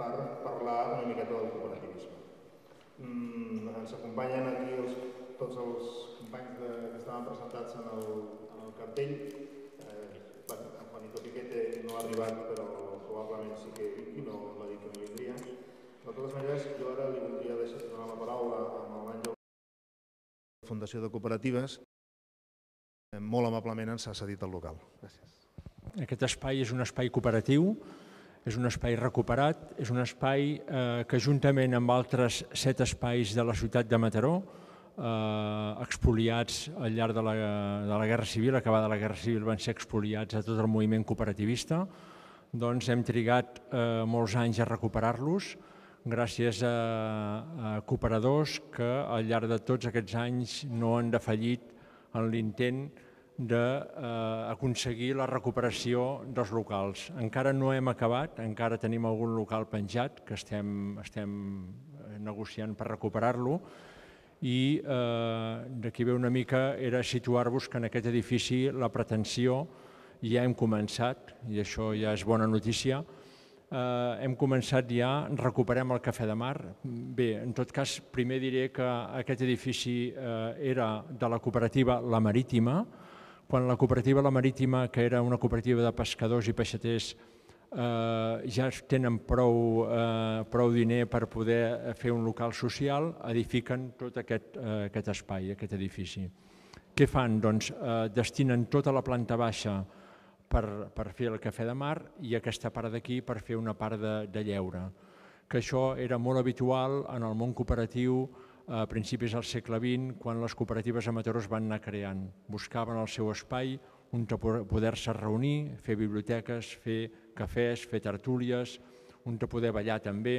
per parlar una miqueta del cooperativisme. Ens acompanyen aquí tots els companys que estaven presentats en el cartell. En Juanito Piquete no ha arribat, però probablement sí que vingui, no ha dit que no vindria. De totes maneres, jo ara li voldria donar la paraula a l'Àngel de la Fundació de Cooperatives. Molt amablement ens ha cedit el local. Gràcies. Aquest espai és un espai cooperatiu, és un espai recuperat, és un espai que juntament amb altres 7 espais de la ciutat de Mataró, expoliats al llarg de la Guerra Civil, acabada la Guerra Civil van ser expoliats a tot el moviment cooperativista, doncs hem trigat molts anys a recuperar-los gràcies a cooperadors que al llarg de tots aquests anys no han defallit en l'intent d'aconseguir la recuperació dels locals. Encara no hem acabat, encara tenim algun local penjat que estem negociant per recuperar-lo i d'aquí ve una mica era situar-vos que en aquest edifici la pretensió ja hem començat, i això ja és bona notícia, hem començat ja, recuperem el Cafè de Mar. Bé, en tot cas, primer diré que aquest edifici era de la cooperativa La Marítima, quan la cooperativa La Marítima, que era una cooperativa de pescadors i peixaters, ja tenen prou diner per poder fer un local social, edifiquen tot aquest espai, aquest edifici. Què fan? Doncs destinen tota la planta baixa per fer el Cafè de Mar i aquesta part d'aquí per fer una part de lleure. Que això era molt habitual en el món cooperatiu a principis del segle XX, quan les cooperatives a Mataró es van anar creant. Buscaven el seu espai on poder-se reunir, fer biblioteques, fer cafès, fer tertúlies, on poder ballar també.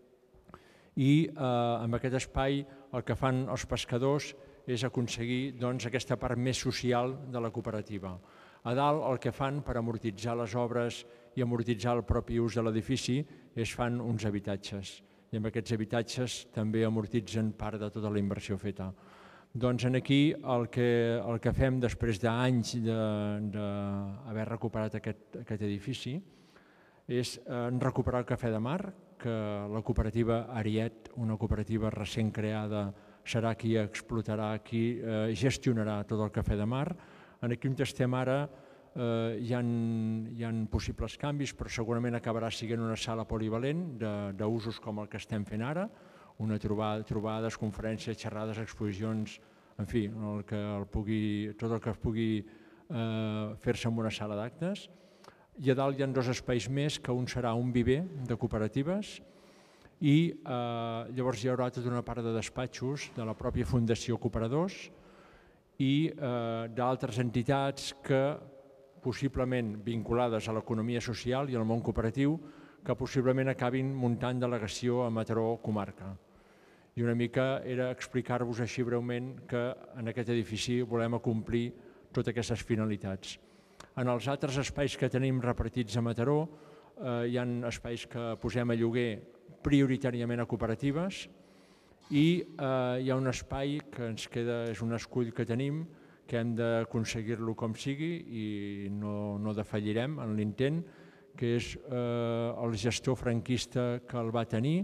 I amb aquest espai el que fan els pescadors és aconseguir aquesta part més social de la cooperativa. A dalt el que fan per amortitzar les obres i amortitzar el propi ús de l'edifici és fan uns habitatges. I amb aquests habitatges també amortitzen part de tota la inversió feta. Doncs aquí el que fem després d'anys d'haver recuperat aquest edifici és recuperar el Cafè de Mar, que la cooperativa Ariet, una cooperativa recent creada, serà qui explotarà, qui gestionarà tot el Cafè de Mar. Aquí on estem ara hi ha possibles canvis, però segurament acabarà sent una sala polivalent d'usos com el que estem fent ara, una trobades, conferències, xerrades, exposicions, en fi, tot el que pugui fer-se en una sala d'actes. I a dalt hi ha 2 espais més, que un serà un viver de cooperatives i llavors hi haurà tota una part de despatxos de la pròpia Fundació Cooperadors i d'altres entitats que possiblement vinculades a l'economia social i al món cooperatiu, que possiblement acabin muntant delegació a Mataró comarca. I una mica era explicar-vos així breument que en aquest edifici volem acomplir totes aquestes finalitats. En els altres espais que tenim repartits a Mataró hi ha espais que posem a lloguer prioritàriament a cooperatives i hi ha un espai que ens queda, és un escull que tenim, que hem d'aconseguir-lo com sigui i no defallirem en l'intent, que és el gestor franquista que el va tenir,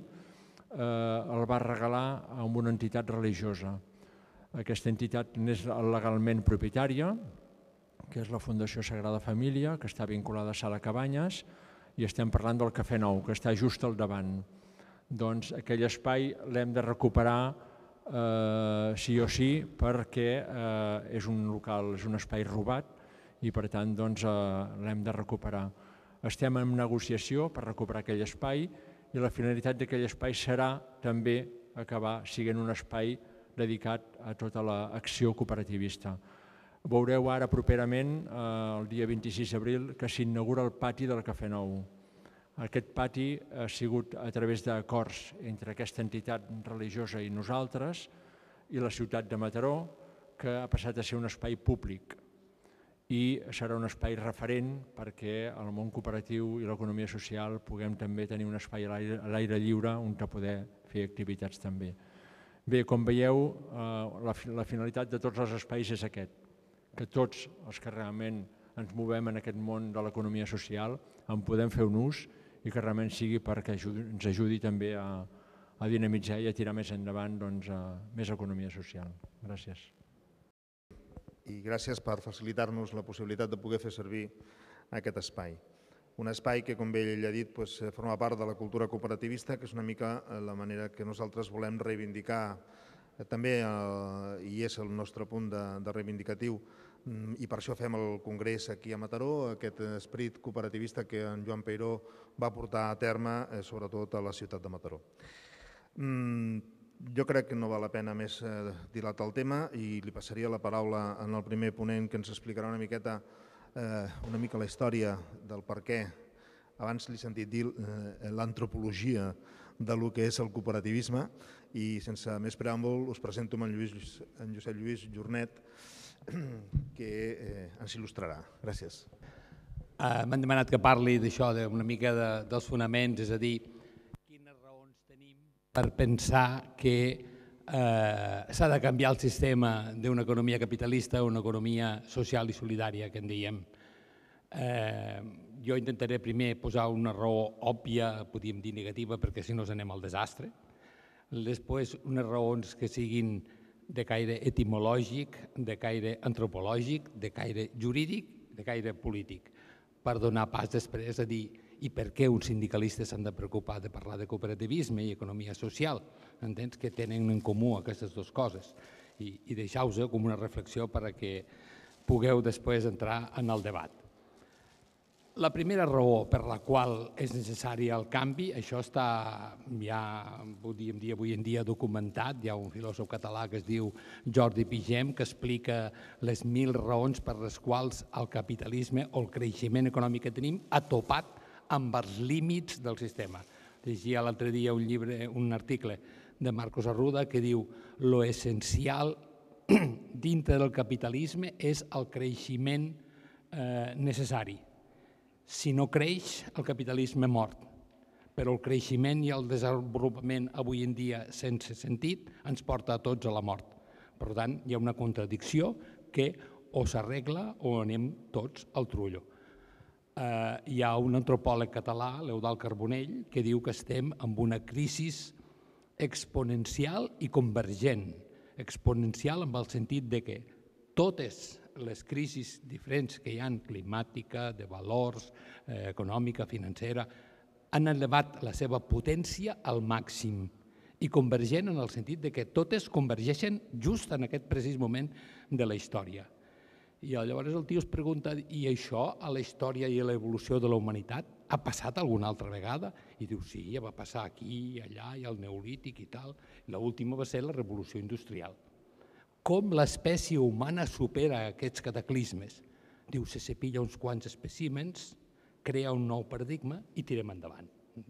el va regalar a una entitat religiosa. Aquesta entitat n'és legalment propietària, que és la Fundació Sagrada Família, que està vinculada a Sala Cabanyes, i estem parlant del Cafè Nou, que està just al davant. Doncs aquell espai l'hem de recuperar sí o sí perquè és un local, és un espai robat i per tant l'hem de recuperar. Estem en negociació per recuperar aquell espai i la finalitat d'aquell espai serà també acabar sent un espai dedicat a tota l'acció cooperativista. Veureu ara properament, el dia 26 d'abril, que s'inaugura el pati del Cafè Nou. Aquest pati ha sigut a través d'acords entre aquesta entitat religiosa i nosaltres i la ciutat de Mataró, que ha passat a ser un espai públic i serà un espai referent perquè el món cooperatiu i l'economia social puguem també tenir un espai a l'aire lliure on poder fer activitats també. Bé, com veieu, la finalitat de tots els espais és aquest, que tots els que realment ens movem en aquest món de l'economia social en podem fer un ús i que realment sigui perquè ens ajudi també a dinamitzar i a tirar més endavant més economia social. Gràcies. I gràcies per facilitar-nos la possibilitat de poder fer servir aquest espai. Un espai que, com bé ell ha dit, forma part de la cultura cooperativista, que és una mica la manera que nosaltres volem reivindicar també, i és el nostre punt de reivindicatiu, i per això fem el congrés aquí a Mataró, aquest esperit cooperativista que en Joan Peiró va portar a terme, sobretot a la ciutat de Mataró. Jo crec que no val la pena més dilatar el tema i li passaria la paraula al primer ponent que ens explicarà una mica la història del per què, abans l'he sentit dir l'antropologia del que és el cooperativisme, i sense més preàmbul us presento en Josep Lluís Jornet, que ens il·lustrarà. Gràcies. M'han demanat que parli d'això, una mica dels fonaments, és a dir, quines raons tenim per pensar que s'ha de canviar el sistema d'una economia capitalista a una economia social i solidària, que en diem. Jo intentaré primer posar una raó òbvia, podríem dir negativa, perquè si no anem al desastre. Després, unes raons que siguin de caire etimològic, de caire antropològic, de caire jurídic, de caire polític, per donar pas després a dir i per què uns sindicalistes s'han de preocupar de parlar de cooperativisme i economia social. Entens que tenen en comú aquestes dues coses i deixeu-vos com una reflexió perquè pugueu després entrar en el debat. La primera raó per la qual és necessari el canvi, això està ja, podríem dir, avui en dia documentat. Hi ha un filòsof català que es diu Jordi Pigem que explica les 1000 raons per les quals el capitalisme o el creixement econòmic que tenim ha topat amb els límits del sistema. Llegia l'altre dia un article de Marcos Arruda que diu «Lo essencial dintre del capitalisme és el creixement necessari. Si no creix, el capitalisme mort, però el creixement i el desenvolupament avui en dia sense sentit ens porta a tots a la mort. Per tant, hi ha una contradicció que o s'arregla o anem tots al trullo. Hi ha un antropòleg català, l'Eudald Carbonell, que diu que estem en una crisi exponencial i convergent. Exponencial en el sentit de que totes les crisis diferents que hi ha, climàtica, de valors, econòmica, financera, han elevat la seva potència al màxim i convergent en el sentit que totes convergeixen just en aquest precís moment de la història. I llavors el tio es pregunta, i això a la història i a l'evolució de la humanitat ha passat alguna altra vegada? I diu, sí, ja va passar aquí, allà, i al Neolític i tal. L'última va ser la revolució industrial. Com l'espècie humana supera aquests cataclismes? Diu, se cepilla uns quants espècimens, crea un nou paradigma i tirem endavant.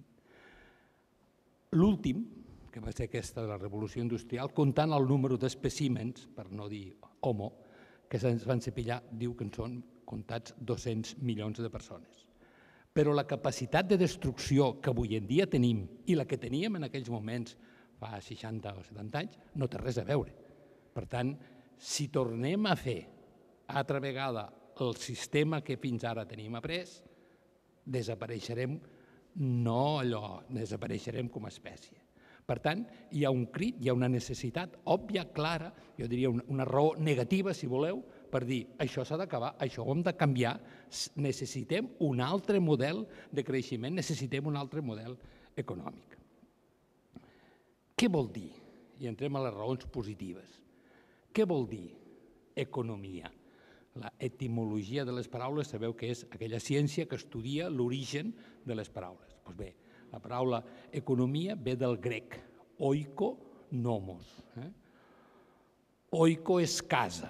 L'últim, que va ser aquesta de la revolució industrial, comptant el número d'espècimens, per no dir homo, que se'ns van cepillar, diu que en són comptats 200 milions de persones. Però la capacitat de destrucció que avui en dia tenim i la que teníem en aquells moments fa 60 o 70 anys no té res a veure. Per tant, si tornem a fer altra vegada el sistema que fins ara tenim après, desapareixerem, no allò, desapareixerem com a espècie. Per tant, hi ha un crit, hi ha una necessitat òbvia, clara, jo diria una raó negativa, si voleu, per dir això s'ha d'acabar, això ho hem de canviar, necessitem un altre model de creixement, necessitem un altre model econòmic. Què vol dir? I entrem a les raons positives. Què vol dir economia? La etimologia de les paraules sabeu que és aquella ciència que estudia l'origen de les paraules. Doncs bé, la paraula economia ve del grec, oiko nomos. Oiko és casa,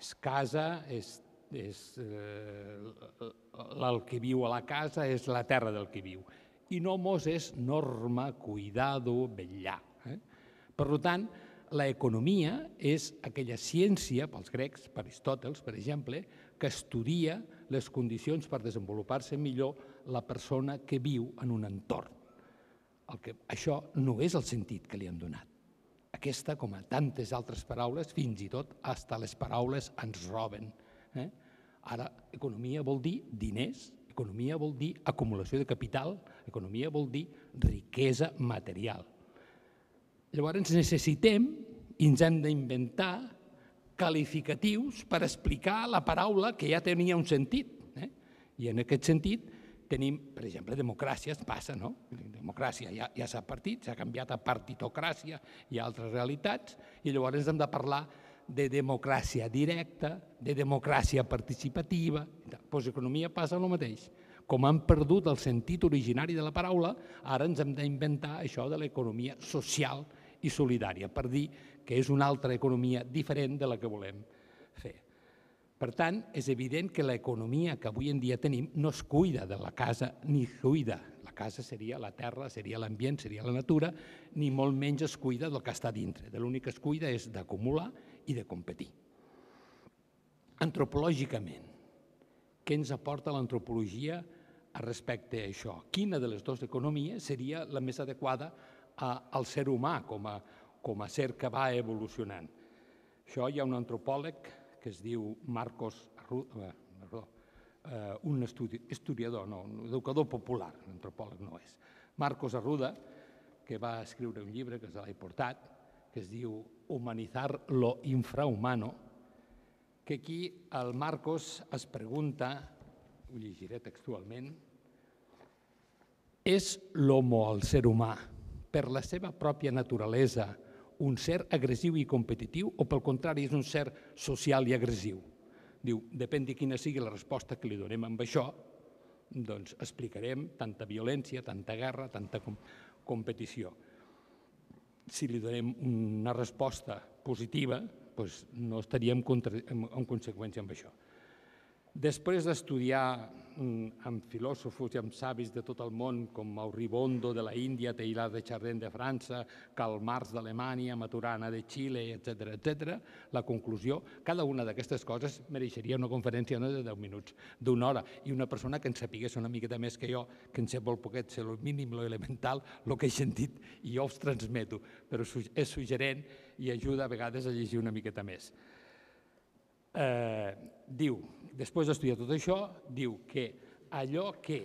el que viu a la casa és la terra del que viu. I nomos és norma, cuidado, vetllar. Per tant, la economia és aquella ciència, pels grecs, per Aristòteles, per exemple, que estudia les condicions per desenvolupar-se millor la persona que viu en un entorn. Això no és el sentit que li han donat. Aquesta, com a tantes altres paraules, fins i tot fins les paraules ens roben. Ara, economia vol dir diners, Economia vol dir acumulació de capital, economia vol dir riquesa material. Llavors necessitem i ens hem d'inventar qualificatius per explicar la paraula que ja tenia un sentit. I en aquest sentit tenim, per exemple, democràcia, es passa, no? Democràcia ja s'ha partit, s'ha canviat a partitocràcia i altres realitats, i llavors hem de parlar de democràcia directa, de democràcia participativa. Doncs economia passa el mateix. Com han perdut el sentit originari de la paraula, ara ens hem d'inventar això de l'economia social i solidària, per dir que és una altra economia diferent de la que volem fer. Per tant, és evident que l'economia que avui en dia tenim no es cuida de la casa ni cuida. La casa seria la terra, seria l'ambient, seria la natura, ni molt menys es cuida del que està dintre. De l'únic que es cuida és d'acumular i de competir. Antropològicament, què ens aporta l'antropologia respecte a això? Quina de les dues economies seria la més adequada al ser humà com a ser que va evolucionant? Això hi ha un antropòleg que es diu Marcos Arruda, un historiador, no, un educador popular, antropòleg no és, Marcos Arruda, que va escriure un llibre que se l'ha portat, que es diu Humanizar lo infrahumano, que aquí el Marcos es pregunta, ho llegiré textualment, és l'homo, el ser humà, per la seva pròpia naturalesa, un ser agressiu i competitiu o, pel contrari, és un ser social i agressiu? Diu, depèn de quina sigui la resposta que li donem amb això, doncs explicarem tanta violència, tanta guerra, tanta competició. Si li donem una resposta positiva, doncs no estaríem en conseqüència amb això. Després d'estudiar amb filòsofos i amb savis de tot el món, com Henri Bondo de la Índia, Teilhard de Chardin de França, Karl Marx d'Alemanya, Maturana de Xile, etc., la conclusió, cada una d'aquestes coses mereixeria una conferència no de 10 minuts, d'una hora, i una persona que en sapigués una miqueta més que jo, que en sé molt poquet, sé el mínim, l'elemental, el que he sentit, i jo us transmeto, però és suggerent i ajuda a vegades a llegir una miqueta més. Diu, després d'estudiar tot això, diu que allò que,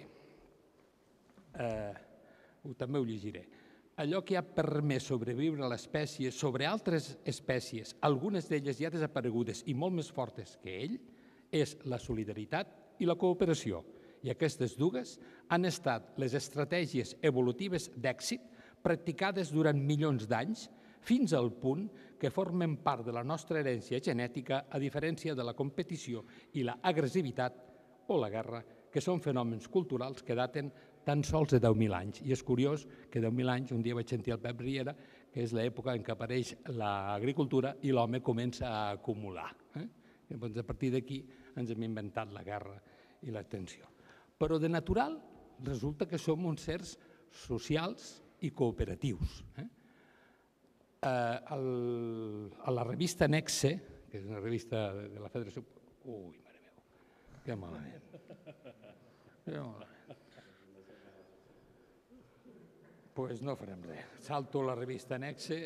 també ho llegiré, allò que ha permès sobreviure a l'espècie sobre altres espècies, algunes d'elles ja desaparegudes i molt més fortes que ell, és la solidaritat i la cooperació. I aquestes dues han estat les estratègies evolutives d'èxit practicades durant milions d'anys fins al punt que formen part de la nostra herència genètica, a diferència de la competició i l'agressivitat o la guerra, que són fenòmens culturals que daten tan sols de 10.000 anys. I és curiós que 10.000 anys, un dia vaig sentir el Pep Riera, que és l'època en què apareix l'agricultura i l'home comença a acumular. Llavors, a partir d'aquí ens hem inventat la guerra i la tensió. Però de natural resulta que som uns sers socials i cooperatius. A la revista Nexe, que és una revista de la Federació... Ui, mare meva, que malament. Doncs no farem res. Salto la revista Nexe.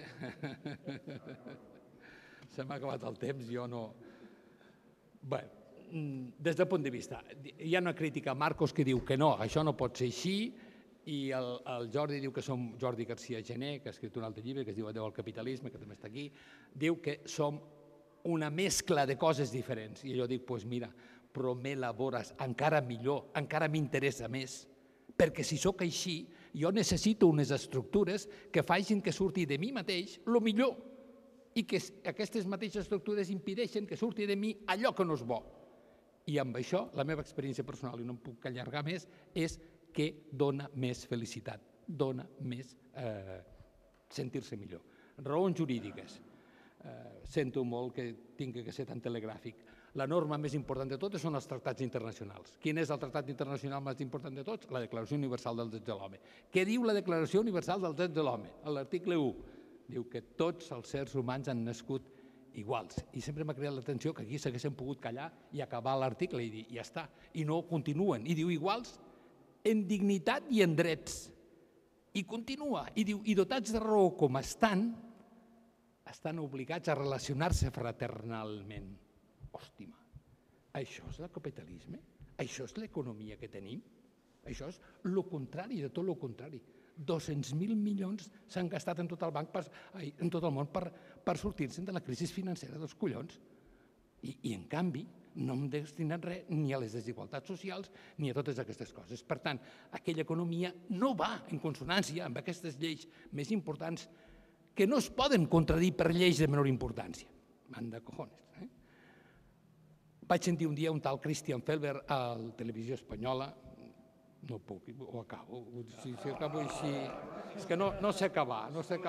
Se m'ha acabat el temps, jo no... Bé, des del punt de vista, hi ha una crítica a Marcos que diu que no, això no pot ser així, i el Jordi diu que som, Jordi García Gené, que ha escrit un altre llibre que es diu Adeu al capitalisme, que també està aquí, diu que som una mescla de coses diferents. I jo dic, doncs mira, però m'elabores encara millor, encara m'interessa més, perquè si sóc així, jo necessito unes estructures que facin que surti de mi mateix el millor i que aquestes mateixes estructures impedeixen que surti de mi allò que no és bo. I amb això, la meva experiència personal, i no em puc allargar més, és que dona més felicitat, dona més sentir-se millor. Raons jurídiques. Sento molt que tingui que ser tan telegràfic. La norma més important de totes són els tractats internacionals. Quin és el tractat internacional més important de tots? La Declaració Universal dels Drets de l'Home. Què diu la Declaració Universal dels Drets de l'Home? A l'article 1 diu que tots els sers humans han nascut iguals. I sempre m'ha cridat l'atenció que aquí s'haguessin pogut callar i acabar l'article i dir, ja està. I no continuen. I diu iguals en dignitat i en drets. I continua, i diu, i dotats de raó com estan obligats a relacionar-se fraternalment. Hòstima, això és el capitalisme? Això és l'economia que tenim? Això és el contrari de tot el contrari. 200.000 milions s'han gastat en tot el món per sortir-se'n de la crisi financera dels collons. I en canvi, no hem destinat res ni a les desigualtats socials ni a totes aquestes coses. Per tant, aquella economia no va en consonància amb aquestes lleis més importants que no es poden contradir per lleis de menor importància. Manda cojones. Vaig sentir un dia un tal Christian Felber a la televisió espanyola, no puc, ho acabo, si acabo així, és que no sé acabar,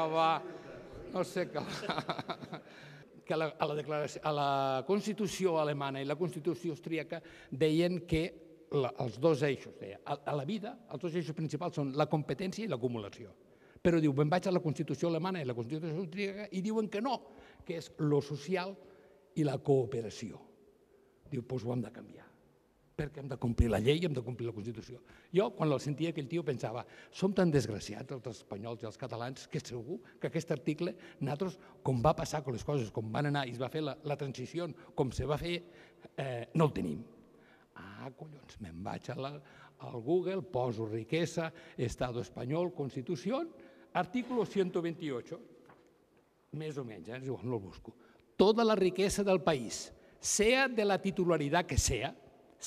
que a la Constitució alemana i la Constitució austríaca deien que els dos eixos, a la vida, els dos eixos principals són la competència i l'acumulació. Però diu, me'n vaig a la Constitució alemana i la Constitució austríaca i diuen que no, que és lo social i la cooperació. Diu, doncs ho hem de canviar, perquè hem de complir la llei i hem de complir la Constitució. Jo, quan el sentia aquell tio, pensava, som tan desgraciats els espanyols i els catalans que segur que aquest article, nosaltres, com va passar amb les coses, com van anar i es va fer la transició, com se va fer, no el tenim. Ah, collons, me'n vaig al Google, poso riquesa, Estado espanyol, Constitució, artículo 128, més o menys, no el busco. Toda la riqueza del país, sea de la titularidad que sea,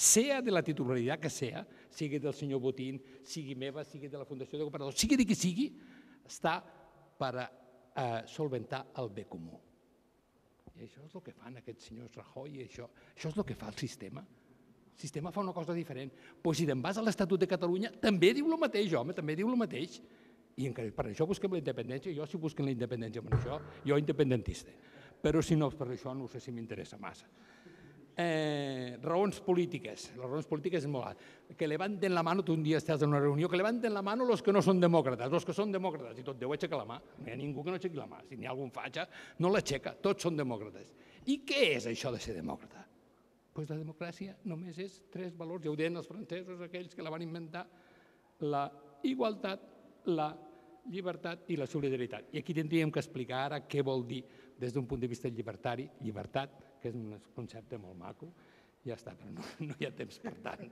sigui del senyor Botín, sigui meva, sigui de la Fundació de Cooperadors, sigui de qui sigui, està per solventar el bé comú. I això és el que fan aquests senyors Rajoy, això és el que fa el sistema. El sistema fa una cosa diferent. Doncs si te'n vas a l'Estatut de Catalunya, també diu el mateix, home, també diu el mateix. I per això busquem la independència, jo si busquen la independència per això, jo independentista. Però si no és per això, no sé si m'interessa massa. Raons polítiques. Les raons polítiques és molt alt. Que levanten la mano, tu un dia estàs en una reunió, que levanten la mano los que no són demòcrates. Los que són demòcrates, i tot deu aixecar la mà. No hi ha ningú que no aixequi la mà. Si n'hi ha algun fatxa, no l'aixeca. Tots són demòcrates. I què és això de ser demòcrata? Doncs la democràcia només és 3 valors, ja ho deien els francesos, aquells que la van inventar, la igualtat, la llibertat i la solidaritat. I aquí tindríem que explicar ara què vol dir des d'un punt de vista llibertari, llibertat, que és un concepte molt maco, ja està, però no hi ha temps per tant.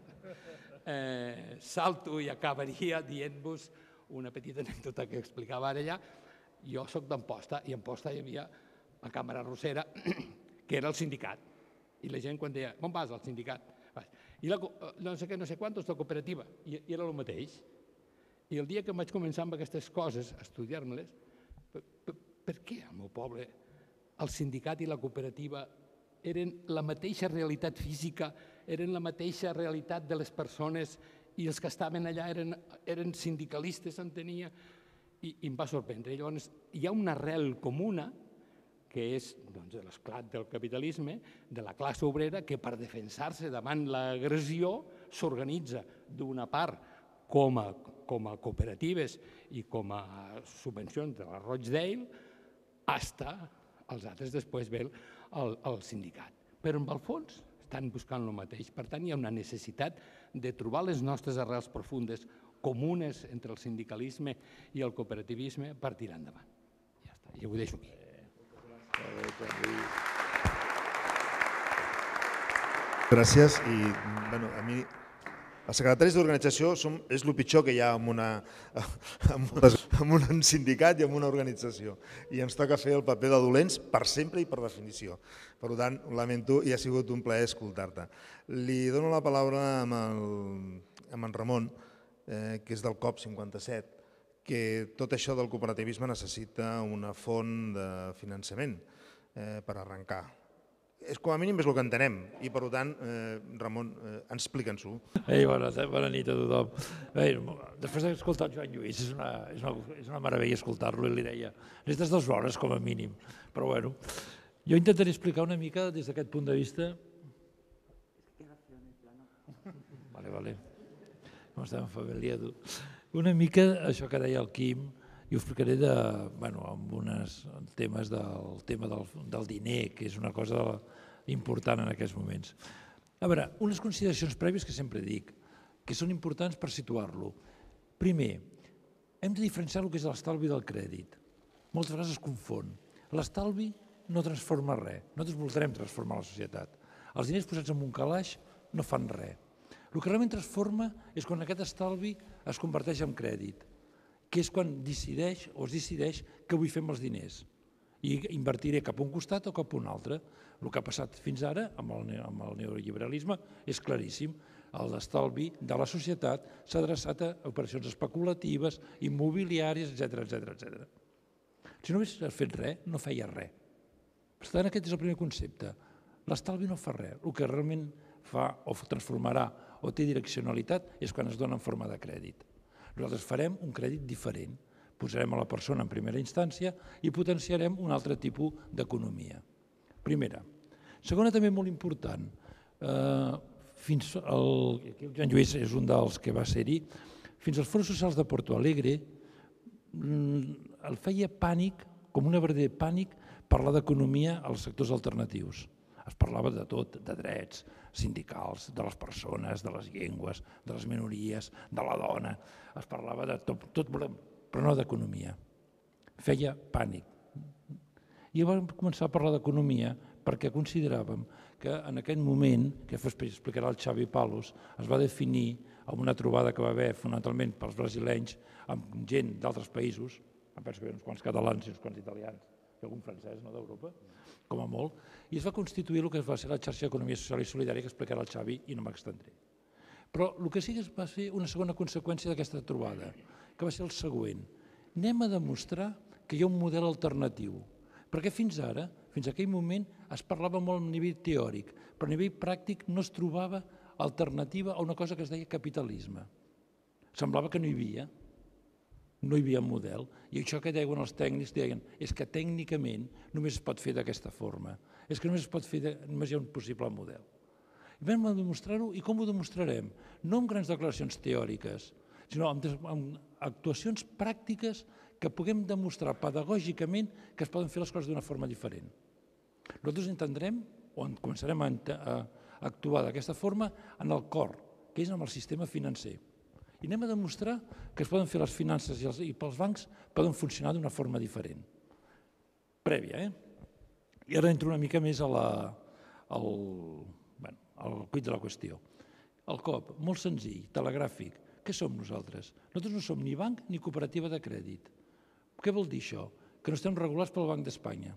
Salto i acabaria dient-vos una petita anècdota que explicava ara ja. Jo soc d'Amposta, i a Amposta hi havia la Càmera Arrossera, que era el sindicat. I la gent quan deia, on vas al sindicat? I no sé què, no sé quantos, la cooperativa. I era el mateix. I el dia que vaig començar amb aquestes coses, a estudiar-me-les, per què al meu poble el sindicat i la cooperativa eren la mateixa realitat física, eren la mateixa realitat de les persones i els que estaven allà eren sindicalistes, s'entenia, i em va sorprendre. Llavors, hi ha una arrel comuna que és l'esclat del capitalisme, de la classe obrera, que per defensar-se davant l'agressió s'organitza d'una part com a cooperatives i com a subvencions de la Rochdale, fins als altres després ve el sindicat. Però en el fons estan buscant el mateix. Per tant, hi ha una necessitat de trobar les nostres arrels profundes comunes entre el sindicalisme i el cooperativisme per tirar endavant. Ja està, ja ho deixo aquí. Gràcies. I a mi els secretaris d'organització és el pitjor que hi ha en un sindicat i en una organització. I ens toca fer el paper de dolents per sempre i per definició. Per tant, lamento i ha sigut un plaer escoltar-te. Li dono la paraula a en Ramon, que és del COP57, que tot això del cooperativisme necessita una font de finançament per arrencar. Com a mínim és el que entenem i, per tant, Ramon, explica'ns-ho. Bona nit a tothom. Després d'escoltar el Joan Lluís, és una meravella escoltar-lo, i li deia, necessites 2 hores com a mínim, però bueno. Jo intentaré explicar una mica des d'aquest punt de vista... Vale. Com estem en família, tu. Una mica això que deia el Quim, i ho explicaré amb uns temes del tema del diner, que és una cosa important en aquests moments. A veure, unes consideracions prèvies que sempre dic, que són importants per situar-lo. Primer, hem de diferenciar el que és l'estalvi del crèdit. Moltes vegades es confon. L'estalvi no transforma res. Nosaltres voldrem transformar la societat. Els diners posats en un calaix no fan res. El que realment transforma és quan aquest estalvi es converteix en crèdit, que és quan decideix o es decideix què vull fer amb els diners i invertiré cap a un costat o cap a un altre. El que ha passat fins ara amb el neoliberalisme és claríssim. L'estalvi de la societat s'ha adreçat a operacions especulatives, immobiliàries, etc. Si no hagués fet res, no feia res. Per tant, aquest és el primer concepte. L'estalvi no fa res. El que realment fa o transformarà o té direccionalitat és quan es dona en forma de crèdit. Nosaltres farem un crèdit diferent. Posarem a la persona en primera instància i potenciarem un altre tipus d'economia. Primera. Segona, també molt important, el Joan Lluís és un dels que va ser-hi, fins als fòrums socials de Porto Alegre el feia pànic, com una verdader pànic, parlar d'economia als sectors alternatius. Es parlava de tot, de drets sindicals, de les persones, de les llengües, de les minories, de la dona, es parlava de tot, però no d'economia. Feia pànic. I vam començar a parlar d'economia perquè consideràvem que en aquell moment, que explicarà el Xavi Palos, es va definir amb una trobada que va haver fonamentalment pels brasilenys amb gent d'altres països, em penso que hi ha uns quants catalans i uns quants italians, i algun francès d'Europa, com a molt, i es va constituir el que va ser la xarxa d'economia social i solidària que explicarà el Xavi i no m'extendré. Però el que sí que va ser una segona conseqüència d'aquesta trobada, que va ser el següent. Anem a demostrar que hi ha un model alternatiu, perquè fins ara, fins a aquell moment, es parlava molt a nivell teòric, però a nivell pràctic no es trobava alternativa a una cosa que es deia capitalisme. Semblava que no hi havia model, i això que deien els tècnics, deien, és que tècnicament només es pot fer d'aquesta forma, és que només hi ha un possible model. I vam demostrar-ho, i com ho demostrarem? No amb grans declaracions teòriques, sinó amb actuacions pràctiques que puguem demostrar pedagògicament que es poden fer les coses d'una forma diferent. Nosaltres entendrem, o començarem a actuar d'aquesta forma, en el cor, que és amb el sistema financer. I anem a demostrar que es poden fer les finances i pels bancs poden funcionar d'una forma diferent. Prèvia, I ara entro una mica més al quid de la qüestió. El COP, molt senzill, telegràfic. Què som nosaltres? Nosaltres no som ni banc ni cooperativa de crèdit. Què vol dir això? Que no estem regulats pel Banc d'Espanya.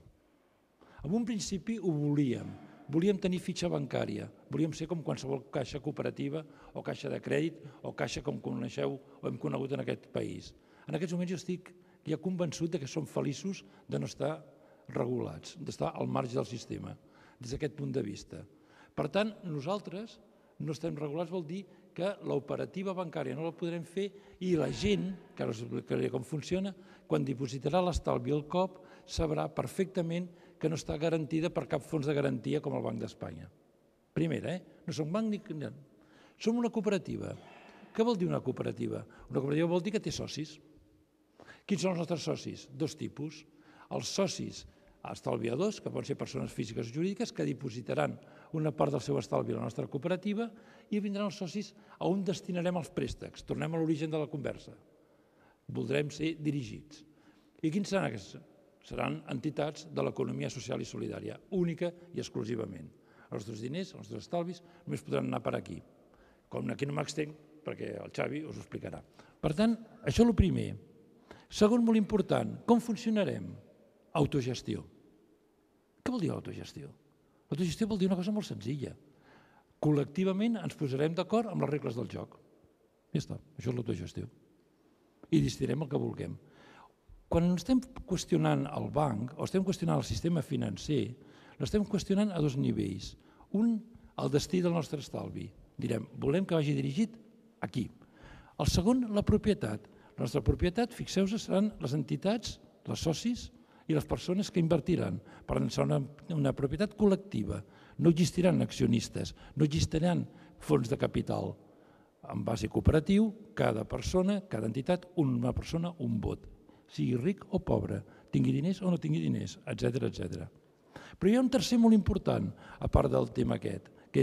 En un principi ho volíem tenir fitxa bancària, volíem ser com qualsevol caixa cooperativa o caixa de crèdit o caixa com coneixeu o hem conegut en aquest país. En aquests moments jo estic ja convençut que som feliços de no estar regulats, d'estar al marge del sistema, des d'aquest punt de vista. Per tant, nosaltres no estem regulats vol dir que l'operativa bancària no la podrem fer i la gent, que ara us explicaré com funciona, quan dipositarà l'estalvi al COP, sabrà perfectament que no està garantida per cap fons de garantia com el Banc d'Espanya. Primera, no som banc ni... Som una cooperativa. Què vol dir una cooperativa? Una cooperativa vol dir que té socis. Quins són els nostres socis? Dos tipus. Els socis estalviadors, que poden ser persones físiques o jurídiques, que dipositaran una part del seu estalvi a la nostra cooperativa i vindran els socis a on destinarem els préstecs. Tornem a l'origen de la conversa. Voldrem ser dirigits. I quins seran aquests? Seran entitats de l'economia social i solidària, única i exclusivament. Els nostres diners, els nostres estalvis, només podran anar per aquí. Com aquí no m'extenc, perquè el Xavi us ho explicarà. Per tant, això és el primer. Segon, molt important, com funcionarem? Autogestió. Què vol dir l'autogestió? L'autogestió vol dir una cosa molt senzilla. Col·lectivament ens posarem d'acord amb les regles del joc. Ja està, això és l'autogestió. I decidirem el que vulguem. Quan estem qüestionant el banc o estem qüestionant el sistema financer, l'estem qüestionant a dos nivells. Un, el destí del nostre estalvi. Direm, volem que vagi dirigit aquí. El segon, la propietat. La nostra propietat, fixeu-vos, seran les entitats, els socis i les persones que invertiran. Per tant, serà una propietat col·lectiva. No existiran accionistes, no existiran fons de capital. En base cooperatiu, cada persona, cada entitat, una persona, un vot. Sigui ric o pobre, tingui diners o no tingui diners, etc. Però hi ha un tercer molt important, a part del tema aquest, que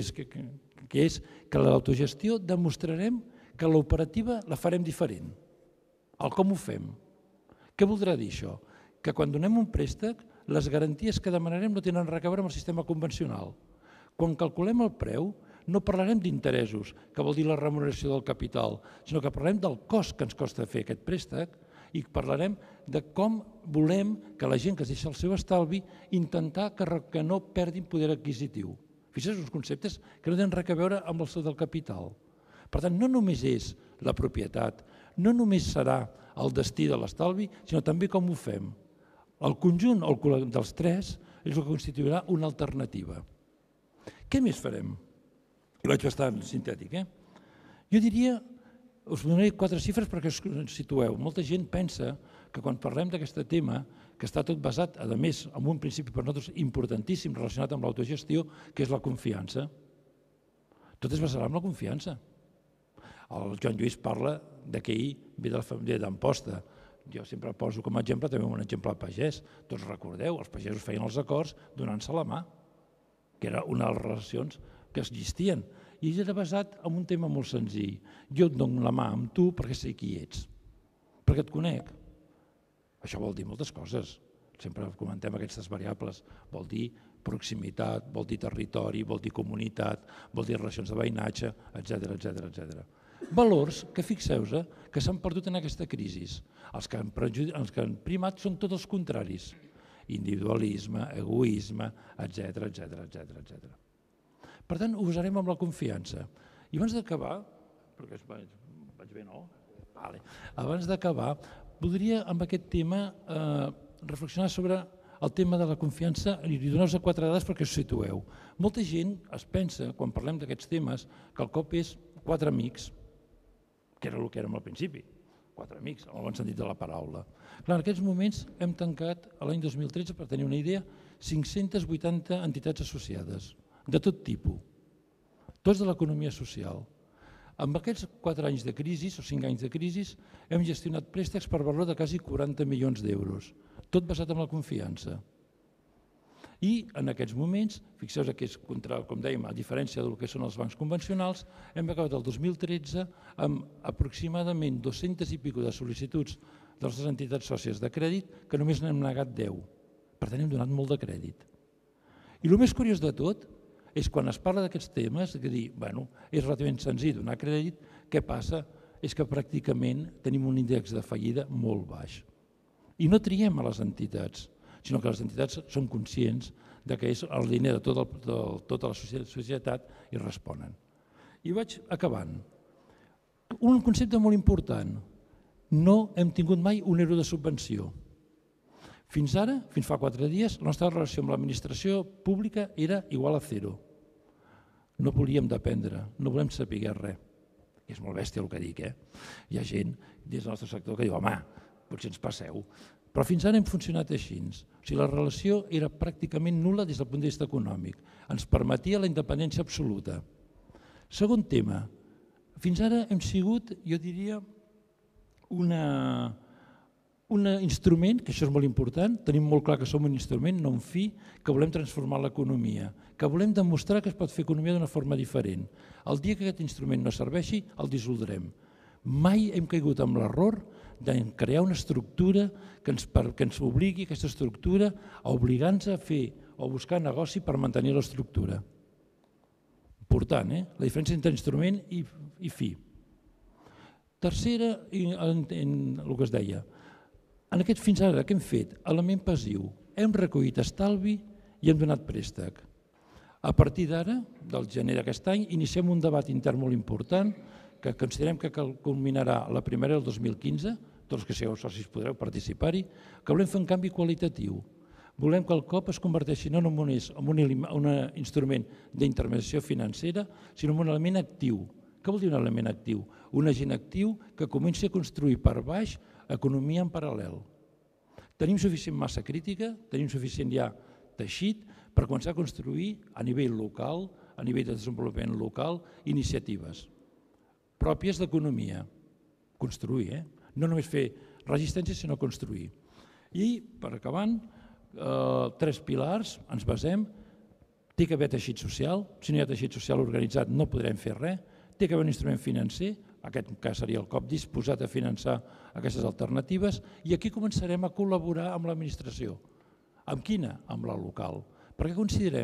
és que l'autogestió demostrarem que l'operativa la farem diferent. El com ho fem. Què voldrà dir això? Que quan donem un préstec, les garanties que demanarem no tenen res a veure amb el sistema convencional. Quan calculem el preu, No parlarem d'interessos, que vol dir la remuneració del capital, sinó que parlarem del cost que ens costa fer aquest préstec i parlarem de com volem que la gent que es deixa el seu estalvi intentar que no perdin poder adquisitiu. Fixeu-vos uns conceptes que no tenen res a veure amb el seu del capital. Per tant, no només és la propietat, no només serà el destí de l'estalvi, sinó també com ho fem. El conjunt dels tres és el que constituirà una alternativa. Què més farem? I vaig bastant sintètic. Jo diria, us donaré 4 xifres perquè us situeu. Molta gent pensa que quan parlem d'aquest tema, que està tot basat, a més, en un principi per nosaltres importantíssim relacionat amb l'autogestió, que és la confiança. Tot es basarà en la confiança. El Joan Lluís parla que ell ve de la família d'Amposta. Jo sempre poso com a exemple també un exemple pagès. Tots recordeu, els pagesos feien els acords donant-se la mà, que era una de les relacions que existien. I era basat en un tema molt senzill. Jo et dono la mà amb tu perquè sé qui ets, perquè et conec. Això vol dir moltes coses. Sempre comentem aquestes variables. Vol dir proximitat, vol dir territori, vol dir comunitat, vol dir relacions de veïnatge, etc. Valors que, fixeu-vos, que s'han perdut en aquesta crisi. Els que han primat són tots els contraris. Individualisme, egoisme, etc. Per tant, ho usarem amb la confiança. I abans d'acabar, perquè vaig bé, no? Abans d'acabar, voldria amb aquest tema reflexionar sobre el tema de la confiança i donar-vos 4 dades perquè us situeu. Molta gent es pensa, quan parlem d'aquests temes, que el cop és 4 amics, que era el que érem al principi, 4 amics, en el bon sentit de la paraula. Clar, en aquests moments hem tancat l'any 2013, per tenir una idea, 580 entitats associades, de tot tipus, tots de l'economia social. Amb aquests 4 anys de crisi, o 5 anys de crisi, hem gestionat préstecs per valor de quasi 40 milions d'euros, tot basat en la confiança. I en aquests moments, fixeu-vos que és, com dèiem, a diferència del que són els bancs convencionals, hem acabat el 2013 amb aproximadament 200 i escaig de sol·licituds de les entitats sòcies de crèdit que només n'hem negat 10. Per tant, hem donat molt de crèdit. I el més curiós de tot és quan es parla d'aquests temes, que dir, és relativament senzill donar crèdit, què passa? És que pràcticament tenim un índex de fallida molt baix. I no triem a les entitats, sinó que les entitats són conscients que és el diner de tota la societat i responen. I vaig acabant. Un concepte molt important. No hem tingut mai un euro de subvenció. Fins ara, fins fa 4 dies, la nostra relació amb l'administració pública era igual a 0. No volíem dependre, no volem saber res. I és molt bèstia el que dic. Hi ha gent dins del nostre sector que diu, home, potser ens passeu. Però fins ara hem funcionat així. O sigui, la relació era pràcticament nul·la des del punt de vista econòmic. Ens permetia la independència absoluta. Segon tema, fins ara hem sigut, jo diria, un instrument, que això és molt important, tenim molt clar que som un instrument, no un fi, que volem transformar l'economia, que volem demostrar que es pot fer economia d'una forma diferent. El dia que aquest instrument no serveixi, el dissoldrem. Mai hem caigut en l'error de crear una estructura que ens obligui, aquesta estructura, a obligar-nos a fer o buscar negoci per mantenir l'estructura. Important, la diferència entre instrument i fi. Tercera, en el que es deia, en aquest fins ara què hem fet? Element passiu. Hem recollit estalvi i hem donat préstec. A partir d'ara, del gener d'aquest any, iniciem un debat intern molt important que considerem que culminarà la primavera del 2015, tots els que sigueu socis podreu participar-hi, que volem fer un canvi qualitatiu. Volem que el COP es converteixi no només en un instrument d'intermediació financera, sinó en un element actiu. Què vol dir un element actiu? Un agent actiu que comenci a construir per baix economia en paral·lel. Tenim suficient massa crítica, tenim suficient ja teixit per començar a construir a nivell local, a nivell de desenvolupament local, iniciatives pròpies d'economia. Construir, no només fer resistència, sinó construir. I, per acabant, 3 pilars, ens basem, té que haver teixit social, si no hi ha teixit social organitzat no podrem fer res, té que haver un instrument financer, aquest cas seria el COP, disposat a finançar aquestes alternatives, i aquí començarem a col·laborar amb l'administració. Amb quina? Amb la local. Perquè considerem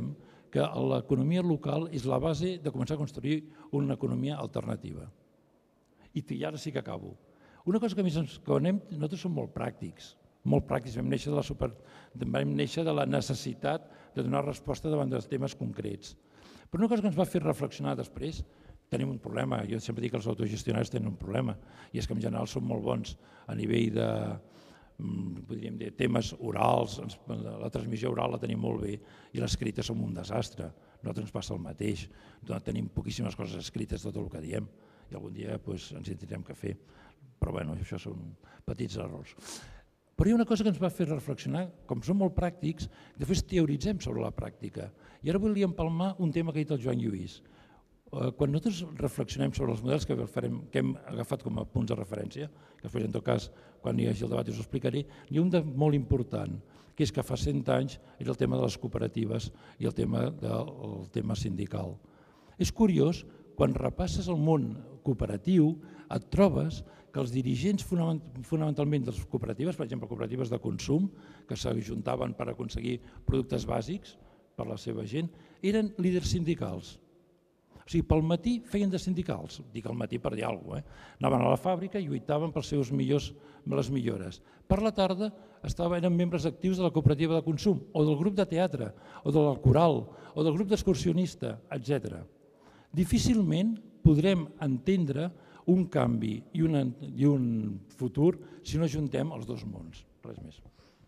que l'economia local és la base de començar a construir una economia alternativa. I ara sí que acabo. Una cosa que a més nosaltres som molt pràctics, vam néixer de la necessitat de donar resposta davant dels temes concrets. Però una cosa que ens va fer reflexionar després, tenim un problema, jo sempre dic que els autogestionaris tenen un problema, i és que en general són molt bons a nivell de temes orals, la transmissió oral la tenim molt bé i l'escrita som un desastre. A nosaltres ens passa el mateix, tenim poquíssimes coses escrites tot el que diem i algun dia ens hi tindrem que fer, però bé, això són petits errors. Però hi ha una cosa que ens va fer reflexionar, com som molt pràctics, després teoritzem sobre la pràctica. I ara volia empalmar un tema que ha dit el Joan Lluís. Quan nosaltres reflexionem sobre els models que hem agafat com a punts de referència, que després en tot cas quan hi hagi el debat us ho explicaré, hi ha un de molt important, que és que fa 100 anys era el tema de les cooperatives i el tema sindical. És curiós, quan repasses el món cooperatiu et trobes que els dirigents fonamentalment de les cooperatives, per exemple cooperatives de consum, que s'ajuntaven per aconseguir productes bàsics per a la seva gent, eren líders sindicals. O sigui, pel matí feien de sindicals, dic al matí per dir alguna cosa, anaven a la fàbrica i lluitaven per les millores. Per la tarda eren membres actius de la cooperativa de consum, o del grup de teatre, o del coral, o del grup d'excursionista, etc. Difícilment podrem entendre un canvi i un futur si no juntem els dos mons. Res més.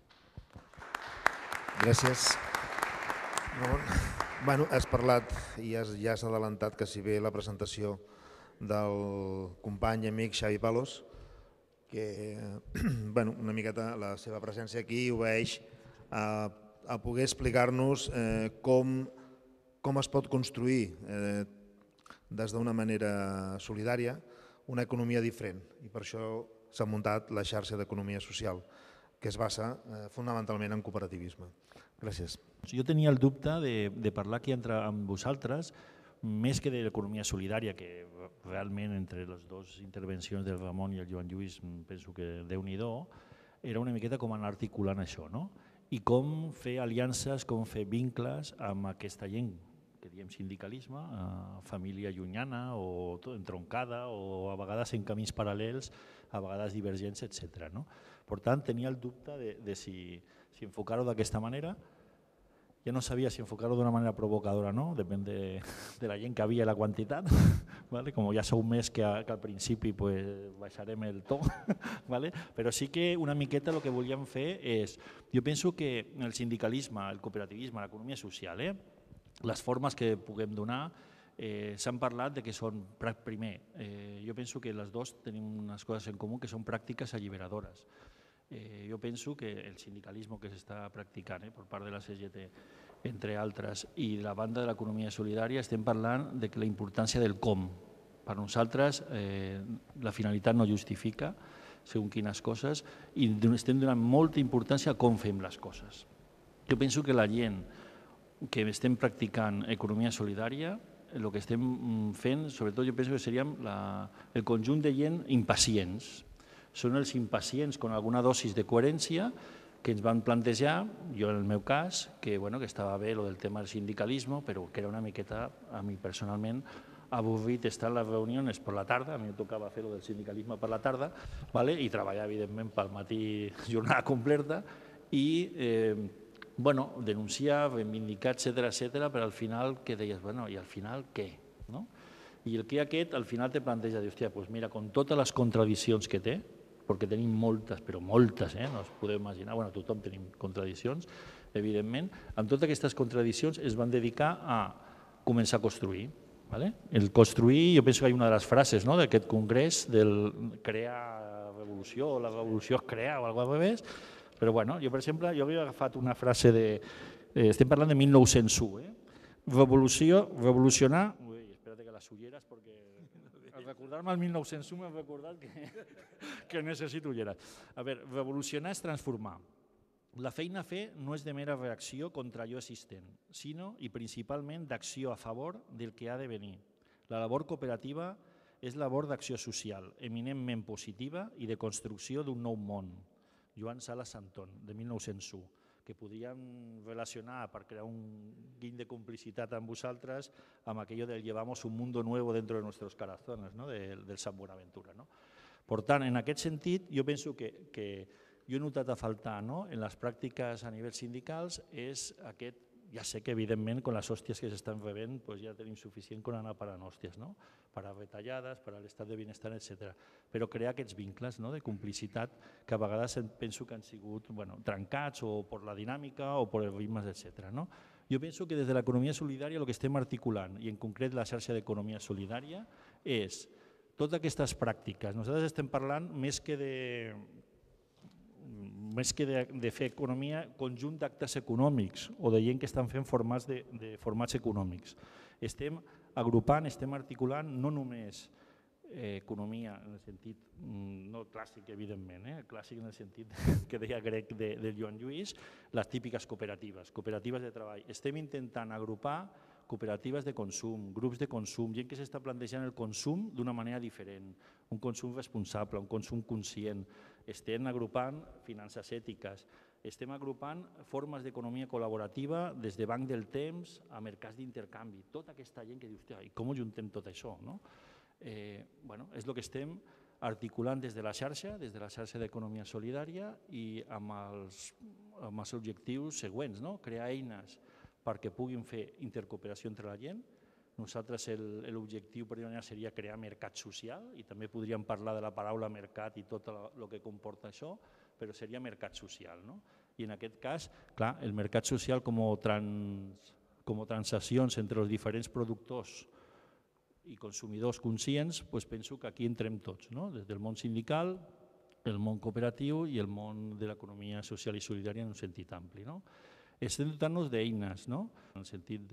Gràcies. Has parlat i ja has adelantat que si bé la presentació del company i amic Xavi Palos, que una miqueta la seva presència aquí obeeix a poder explicar-nos com es pot construir des d'una manera solidària una economia diferent, i per això s'ha muntat la xarxa d'economia social, que es basa fonamentalment en cooperativisme. Gràcies. Jo tenia el dubte de parlar aquí amb vosaltres, més que de l'economia solidària, que realment entre les dues intervencions del Ramon i el Joan Lluís penso que Déu-n'hi-do, era una miqueta com anar articulant això, i com fer aliances, com fer vincles amb aquesta gent que diem sindicalisme, família llunyana o entroncada o a vegades en camins paral·lels, a vegades divergents, etc. Per tant, tenia el dubte de si enfocar-ho d'aquesta manera. Ja no sabia si enfocar-ho d'una manera provocadora o no, depèn de la gent que havia i la quantitat. Com ja sou més que al principi, baixarem el to. Però sí que una miqueta el que volíem fer és, jo penso que el sindicalisme, el cooperativisme, l'economia social, les formes que puguem donar, s'han parlat que són, primer, jo penso que les dues tenim unes coses en comú que són pràctiques alliberadores. Jo penso que el sindicalisme que s'està practicant per part de la CGT, entre altres, i de la banda de l'economia solidària, estem parlant de la importància del com. Per nosaltres la finalitat no justifica segons quines coses i estem donant molta importància a com fem les coses. Jo penso que la gent que estem practicant economia solidària, el que estem fent, sobretot jo penso que seríem el conjunt de gent impacients. Són els impacients amb alguna dosis de coherència que ens van plantejar, jo en el meu cas, que estava bé el tema del sindicalisme, però que era una miqueta, a mi personalment, avorrit estar en les reunions per la tarda, a mi em tocava fer el del sindicalisme per la tarda, i treballar, evidentment, pel matí jornada completa, i denunciar, reivindicar, etc., però al final que deies, i al final què? I el que aquest al final te planteja, hòstia, doncs mira, amb totes les contradiccions que té, perquè tenim moltes, però moltes, no es podeu imaginar, tothom tenim contradiccions, evidentment, amb totes aquestes contradiccions es van dedicar a començar a construir. El construir, jo penso que hi ha una de les frases d'aquest congrés, del crear revolució, o la revolució és crear, o alguna cosa al revés, però jo, per exemple, jo havia agafat una frase estem parlant de 1901, revolucionar, espera't que les ulleres, perquè al recordar-me el 1901 m'he recordat que necessito ulleres. A veure, revolucionar és transformar. La feina a fer no és de mera reacció contra allò existent, sinó i principalment d'acció a favor del que ha de venir. La labor cooperativa és labor d'acció social, eminentment positiva i de construcció d'un nou món. Joan Sala Santón, de 1901. que podríem relacionar per crear un guiñ de complicitat amb vosaltres amb aquello del llevamos un mundo nuevo dentro de nuestros corazones, ¿no? del Sant Bonaventura. ¿no? Per tant, en aquest sentit, jo penso que jo he notat a faltar, no? en les pràctiques a nivell sindicals és aquest, ja sé que evidentment amb les hòsties que s'estan rebent doncs ja tenim suficient per anar parant hòsties, no? Per a retallades, per a l'estat de benestar, etc. Però crear aquests vincles de complicitat que a vegades penso que han sigut trencats o per la dinàmica o per els ritmes, etc. Jo penso que des de l'economia solidària el que estem articulant, i en concret la xarxa d'economia solidària, és totes aquestes pràctiques. Nosaltres estem parlant més que de fer economia, conjunt d'actes econòmics o de gent que estan fent formats econòmics. Estem agrupant, estem articulant no només economia en el sentit no clàssic, evidentment, clàssic en el sentit que deia grec de Joan Lluís, les típiques cooperatives de treball. Estem intentant agrupar cooperatives de consum, grups de consum, gent que s'està plantejant el consum d'una manera diferent, un consum responsable, un consum conscient. Estem agrupant finances ètiques, estem agrupant formes d'economia col·laborativa des de banc del temps a mercats d'intercanvi. Tota aquesta gent que diu, hòstia, i com ho juntem tot això? És el que estem articulant des de la xarxa d'economia solidària i amb els objectius següents, crear eines perquè puguin fer intercooperació entre la gent. Nosaltres l'objectiu seria crear mercat social i també podríem parlar de la paraula mercat i tot el que comporta això, però seria mercat social. I en aquest cas, clar, el mercat social com a transaccions entre els diferents productors i consumidors conscients, penso que aquí entrem tots, des del món sindical, el món cooperatiu i el món de l'economia social i solidària en un sentit ampli. Estem dotant-nos d'eines, en el sentit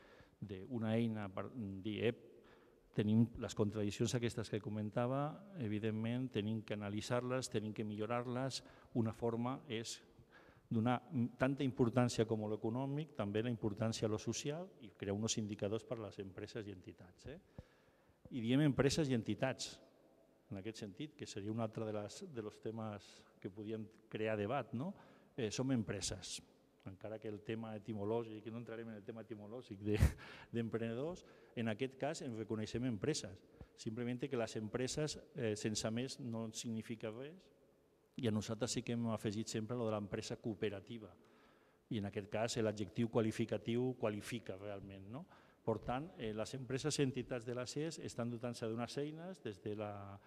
d'una eina per dir, tenim les contradiccions aquestes que comentava, evidentment tenim que analitzar-les, tenim que millorar-les. Una forma és donar tanta importància com a l'econòmic, també la importància a lo social i crear uns indicadors per a les empreses i entitats. I diem empreses i entitats, en aquest sentit, que seria un altre dels temes que podíem crear debat. Som empreses, encara que el tema etimològic, i no entrarem en el tema etimològic d'emprenedors, en aquest cas ens reconeixem empreses. Simplement que les empreses, sense més, no significa res, i a nosaltres sí que hem afegit sempre el de l'empresa cooperativa, i en aquest cas l'adjectiu qualificatiu qualifica realment. Per tant, les empreses i entitats de la CES estan dotant-se d'unes eines des de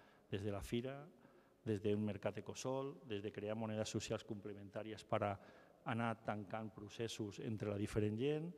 la Fira, des d'un mercat ecosol, des de crear monedes socials complementàries per anar tancant processos entre la diferent gent,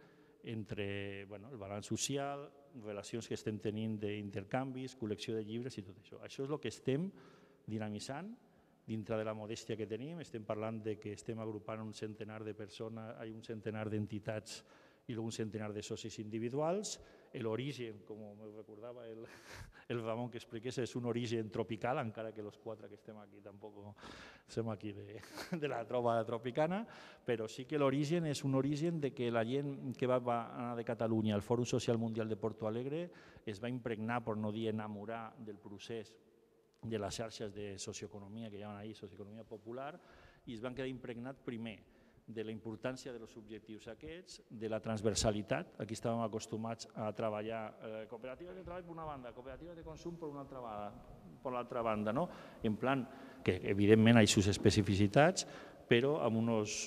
entre el balanç social, relacions que estem tenint d'intercanvis, col·lecció de llibres i tot això. Això és el que estem dinamitzant dintre de la modèstia que tenim. Estem parlant que estem agrupant un centenar de persones, un centenar d'entitats i un centenar de socis individuals. L'origen, com me recordava el Ramon que expliqués, és un origen tropical, encara que els quatre que estem aquí tampoc som aquí de la trobada tropicana, però sí que l'origen és un origen que la gent que va anar de Catalunya al Fòrum Social Mundial de Porto Alegre es va impregnar, per no dir enamorar, del procés de les xarxes de socioeconomia que hi ha ahí, socioeconomia popular, i es van quedar impregnats primer de la importància dels objectius aquests, de la transversalitat. Aquí estàvem acostumats a treballar cooperatives de treball per una banda, cooperatives de consum per l'altra banda, en plan que evidentment hi ha sus especificitats, però amb uns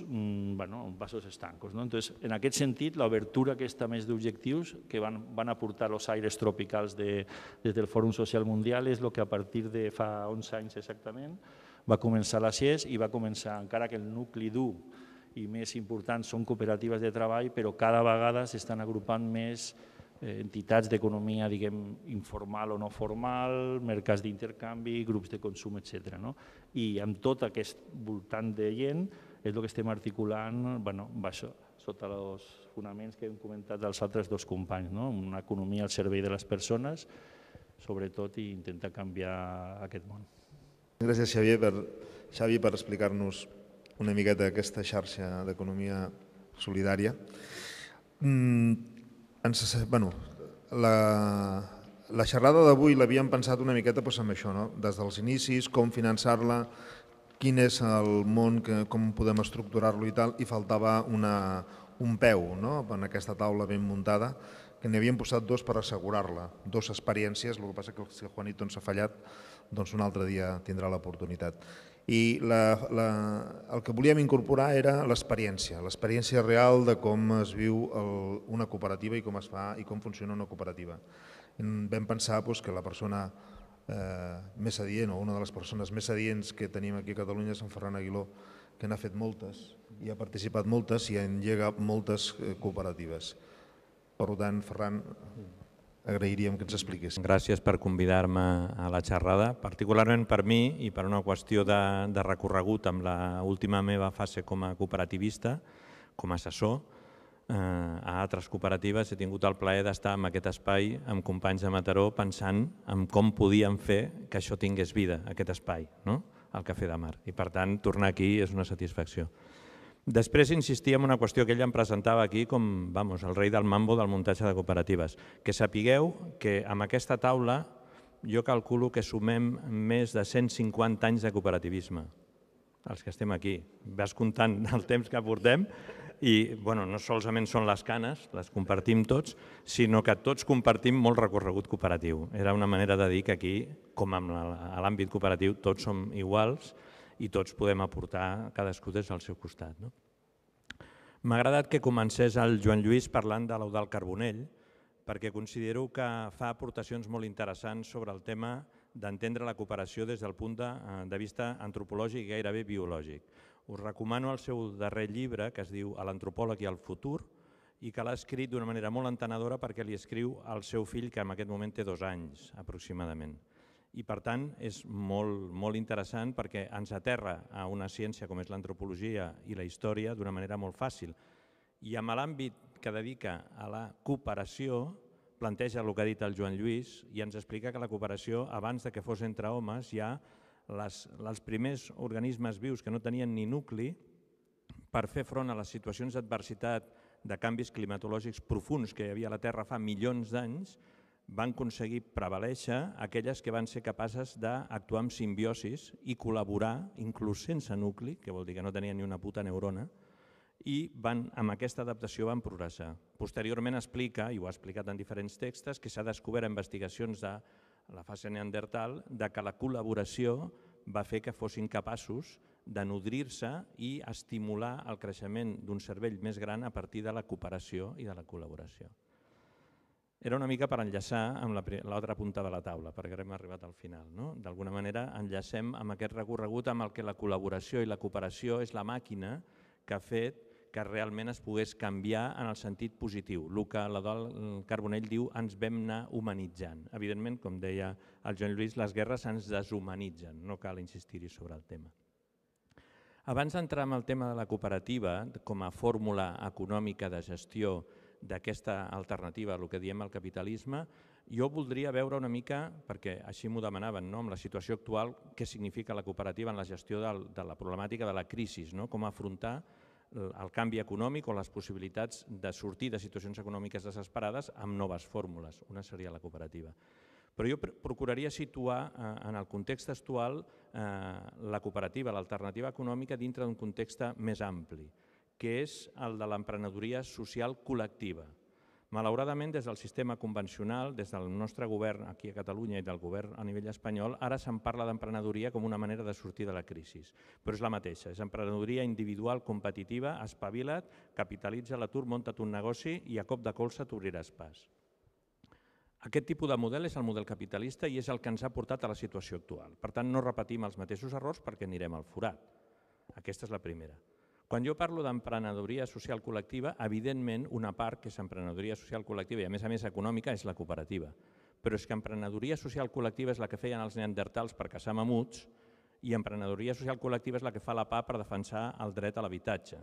vasos estancos. En aquest sentit, l'obertura aquesta més d'objectius que van aportar els aires tropicals des del Fòrum Social Mundial és el que a partir de fa 11 anys exactament va començar la CES i va començar, encara que el nucli dur i més important són cooperatives de treball, però cada vegada s'estan agrupant més entitats d'economia, diguem, informal o no formal, mercats d'intercanvi, grups de consum, etc. I amb tot aquest voltant de gent és el que estem articulant sota els fonaments que hem comentat dels altres dos companys, una economia al servei de les persones, sobretot, i intentar canviar aquest món. Gràcies, Xavi, per explicar-nos una miqueta aquesta xarxa d'economia solidària. La xerrada d'avui l'havíem pensat una miqueta amb això, des dels inicis, com finançar-la, quin és el món, com podem estructurar-lo i tal, i faltava un peu en aquesta taula ben muntada, que n'hi havien posat dos per assegurar-la, dues experiències, el que passa que si el Juanito ens ha fallat, doncs un altre dia tindrà l'oportunitat. I el que volíem incorporar era l'experiència real de com es viu una cooperativa i com es fa i com funciona una cooperativa. Vam pensar que la persona més adient, o una de les persones més adients que tenim aquí a Catalunya és en Ferran Aguiló, que n'ha fet moltes i ha participat moltes i engega moltes cooperatives. Per tant, Ferran, agrairíem que ens expliqués. Gràcies per convidar-me a la xerrada, particularment per mi i per una qüestió de recorregut amb l'última meva fase com a cooperativista, com a assessor a altres cooperatives. He tingut el plaer d'estar en aquest espai amb companys de Mataró pensant en com podíem fer que això tingués vida, aquest espai, el Cafè de Mar. I per tant, tornar aquí és una satisfacció. Després insistia en una qüestió que ell em presentava aquí com el rei del mambo del muntatge de cooperatives. Que sapigueu que amb aquesta taula jo calculo que sumem més de 150 anys de cooperativisme, els que estem aquí. Vas comptant el temps que portem i no solament són les canes, les compartim tots, sinó que tots compartim molt recorregut cooperatiu. Era una manera de dir que aquí, com a l'àmbit cooperatiu, tots som iguals i tots podem aportar cadascú des del seu costat. M'ha agradat que comencés el Joan Lluís parlant de l'Eudald Carbonell, perquè considero que fa aportacions molt interessants sobre el tema d'entendre la cooperació des del punt de vista antropològic i gairebé biològic. Us recomano el seu darrer llibre, que es diu L'antropòleg i el futur, i que l'ha escrit d'una manera molt entenedora perquè li escriu al seu fill, que en aquest moment té 2 anys aproximadament. I per tant és molt interessant perquè ens aterra a una ciència com és l'antropologia i la història d'una manera molt fàcil. I amb l'àmbit que dedica a la cooperació planteja el que ha dit el Joan Lluís i ens explica que la cooperació, abans que fos entre homes, ja els primers organismes vius que no tenien ni nucli per fer front a les situacions d'adversitat de canvis climatològics profunds que hi havia a la Terra fa milions d'anys, van aconseguir prevaléixer aquelles que van ser capaces d'actuar amb simbiosis i col·laborar, inclús sense nucli, que vol dir que no tenien ni una puta neurona, i amb aquesta adaptació van progressar. Posteriorment explica, i ho ha explicat en diferents textos, que s'ha descobert investigacions de la fase neandertal que la col·laboració va fer que fossin capaços de nodrir-se i estimular el creixement d'un cervell més gran a partir de la cooperació i de la col·laboració. Era una mica per enllaçar amb l'altra punta de la taula, perquè ara hem arribat al final. D'alguna manera enllacem amb aquest recorregut amb el que la col·laboració i la cooperació és la màquina que ha fet que realment es pogués canviar en el sentit positiu. El que l'Eudald Carbonell diu ens vam anar humanitzant. Evidentment, com deia el Joan Lluís, les guerres ens deshumanitzen, no cal insistir-hi sobre el tema. Abans d'entrar en el tema de la cooperativa com a fórmula econòmica de gestió d'aquesta alternativa a el que diem el capitalisme, jo voldria veure una mica, perquè així m'ho demanaven, amb la situació actual, què significa la cooperativa en la gestió de la problemàtica de la crisi, com afrontar el canvi econòmic o les possibilitats de sortir de situacions econòmiques desesperades amb noves fórmules. Una seria la cooperativa. Però jo procuraria situar en el context actual la cooperativa, l'alternativa econòmica dintre d'un context més ampli, que és el de l'emprenedoria social col·lectiva. Malauradament, des del sistema convencional, des del nostre govern aquí a Catalunya i del govern a nivell espanyol, ara se'n parla d'emprenedoria com una manera de sortir de la crisi. Però és la mateixa, és emprenedoria individual, competitiva, espavila't, capitalitza l'atur, munta't un negoci i a cop de colze t'obriràs pas. Aquest tipus de model és el model capitalista i és el que ens ha portat a la situació actual. Per tant, no repetim els mateixos errors perquè anirem al forat. Aquesta és la primera. Quan jo parlo d'emprenedoria social col·lectiva, evidentment una part que és emprenedoria social col·lectiva i a més econòmica és la cooperativa. Però és que emprenedoria social col·lectiva és la que feien els neandertals per caçar mamuts i emprenedoria social col·lectiva és la que fa la PA per defensar el dret a l'habitatge.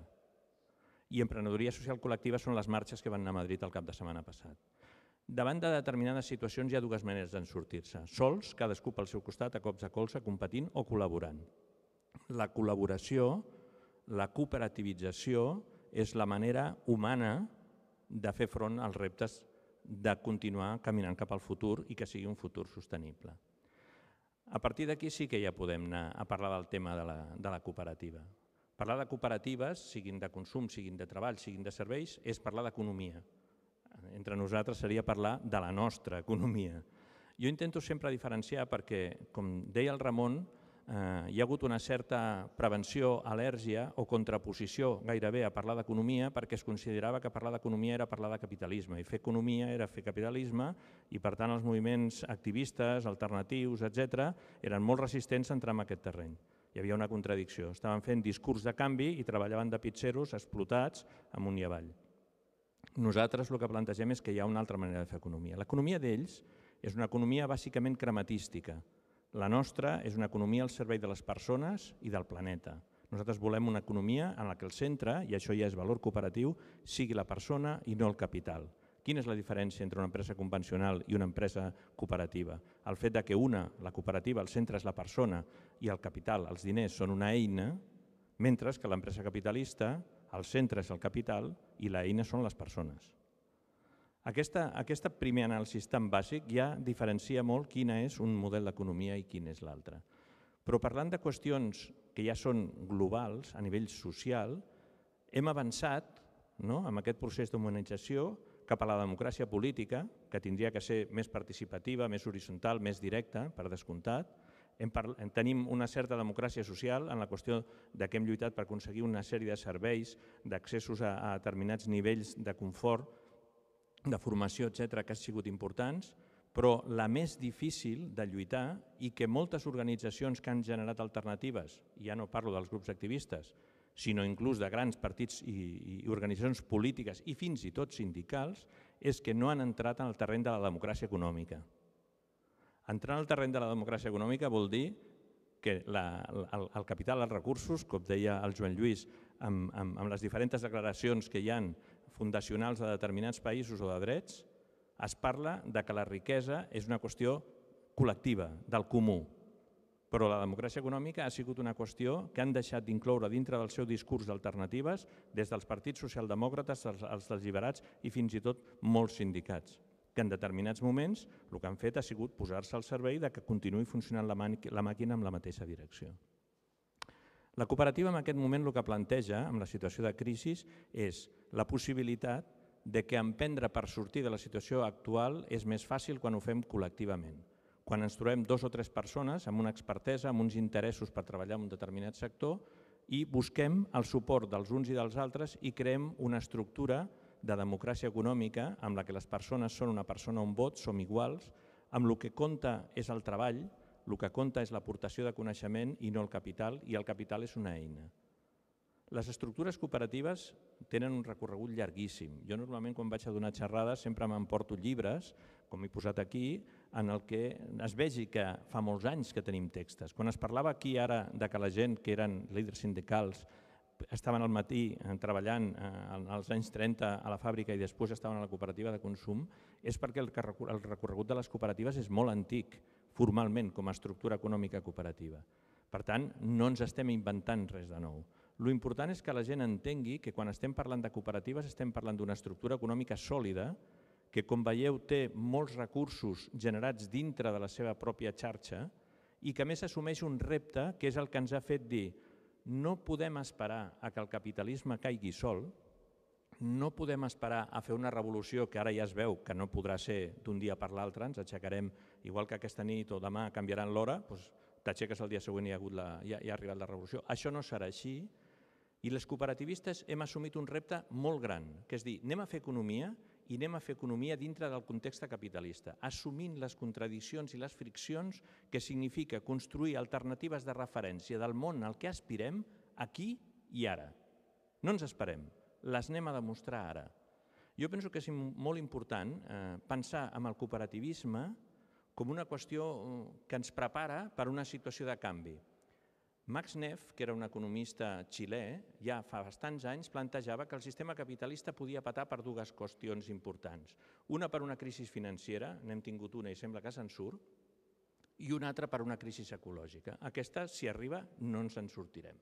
I emprenedoria social col·lectiva són les marxes que van anar a Madrid el cap de setmana passat. Davant de determinades situacions hi ha dues maneres d'en sortir-se. Sols, cadascú pel seu costat, a cops de colze, competint o col·laborant. La col·laboració, la cooperativització és la manera humana de fer front als reptes de continuar caminant cap al futur i que sigui un futur sostenible. A partir d'aquí sí que ja podem anar a parlar del tema de la cooperativa. Parlar de cooperatives, siguin de consum, siguin de treball, siguin de serveis, és parlar d'economia. Entre nosaltres seria parlar de la nostra economia. Jo intento sempre diferenciar perquè, com deia el Ramon, hi ha hagut una certa prevenció, al·lèrgia o contraposició gairebé a parlar d'economia perquè es considerava que parlar d'economia era parlar de capitalisme i fer economia era fer capitalisme i per tant els moviments activistes, alternatius, etc., eren molt resistents a entrar en aquest terreny. Hi havia una contradicció. Estaven fent discurs de canvi i treballaven de pitxeros explotats amunt i avall. Nosaltres el que plantegem és que hi ha una altra manera de fer economia. L'economia d'ells és una economia bàsicament crematística. La nostra és una economia al servei de les persones i del planeta. Nosaltres volem una economia en la que el centre, i això ja és valor cooperatiu, sigui la persona i no el capital. Quina és la diferència entre una empresa convencional i una empresa cooperativa? El fet que la cooperativa, el centre és la persona i el capital, els diners, són una eina, mentre que l'empresa capitalista, el centre és el capital i l'eina són les persones. Aquest primer anàlisi tan bàsic ja diferencia molt quina és un model d'economia i quin és l'altre. Però parlant de qüestions que ja són globals a nivell social, hem avançat amb aquest procés d'humanització cap a la democràcia política, que tindria que ser més participativa, més horitzontal, més directa, per descomptat. Tenim una certa democràcia social en la qüestió que hem lluitat per aconseguir una sèrie de serveis, d'accessos a determinats nivells de confort, de formació, etc., que han sigut importants, però la més difícil de lluitar i que moltes organitzacions que han generat alternatives, i ja no parlo dels grups activistes, sinó inclús de grans partits i organitzacions polítiques i fins i tot sindicals, és que no han entrat en el terreny de la democràcia econòmica. Entrar en el terreny de la democràcia econòmica vol dir que el capital, els recursos, com deia el Joan Lluís, amb les diferents declaracions que hi ha fundacionals de determinats països o de drets, es parla que la riquesa és una qüestió col·lectiva, del comú. Però la democràcia econòmica ha sigut una qüestió que han deixat d'incloure dintre del seu discurs d'alternatives des dels partits socialdemòcrates, els deliberats i fins i tot molts sindicats, que en determinats moments el que han fet ha sigut posar-se al servei que continuï funcionant la màquina amb la mateixa direcció. La cooperativa en aquest moment el que planteja, amb la situació de crisi, és la possibilitat que emprendre per sortir de la situació actual és més fàcil quan ho fem col·lectivament. Quan ens trobem 2 o 3 persones amb una expertesa, amb uns interessos per treballar en un determinat sector i busquem el suport dels uns i dels altres i creem una estructura de democràcia econòmica amb la que les persones són una persona, un vot, som iguals, amb el que compta és el treball, el que compta és l'aportació de coneixement i no el capital, i el capital és una eina. Les estructures cooperatives tenen un recorregut llarguíssim. Jo normalment quan vaig a donar xerrades sempre m'emporto llibres, com he posat aquí, en el que es vegi que fa molts anys que tenim textos. Quan es parlava aquí ara que la gent que eren líders sindicals estaven al matí treballant als anys 30 a la fàbrica i després estaven a la cooperativa de consum, és perquè el recorregut de les cooperatives és molt antic, formalment, com a estructura econòmica cooperativa. Per tant, no ens estem inventant res de nou. L'important és que la gent entengui que quan estem parlant de cooperatives estem parlant d'una estructura econòmica sòlida que, com veieu, té molts recursos generats dintre de la seva pròpia xarxa i que a més assumeix un repte que és el que ens ha fet dir no podem esperar a que el capitalisme caigui sol, no podem esperar a fer una revolució que ara ja es veu que no podrà ser d'un dia per l'altre, ens aixecarem, igual que aquesta nit o demà canviaran l'hora, t'aixeques el dia següent i ja ha arribat la revolució. Això no serà així i les cooperativistes hem assumit un repte molt gran, que és dir, anem a fer economia i anem a fer economia dintre del context capitalista, assumint les contradiccions i les friccions que significa construir alternatives de referència del món al que aspirem aquí i ara. No ens esperem, les anem a demostrar ara. Jo penso que és molt important pensar en el cooperativisme com una qüestió que ens prepara per una situació de canvi. Max Neff, que era un economista xilè, ja fa bastants anys plantejava que el sistema capitalista podia patar per 2 qüestions importants. Una per una crisi financera, n'hem tingut una i sembla que se'n surt, i una altra per una crisi ecològica. Aquesta, si arriba, no ens en sortirem.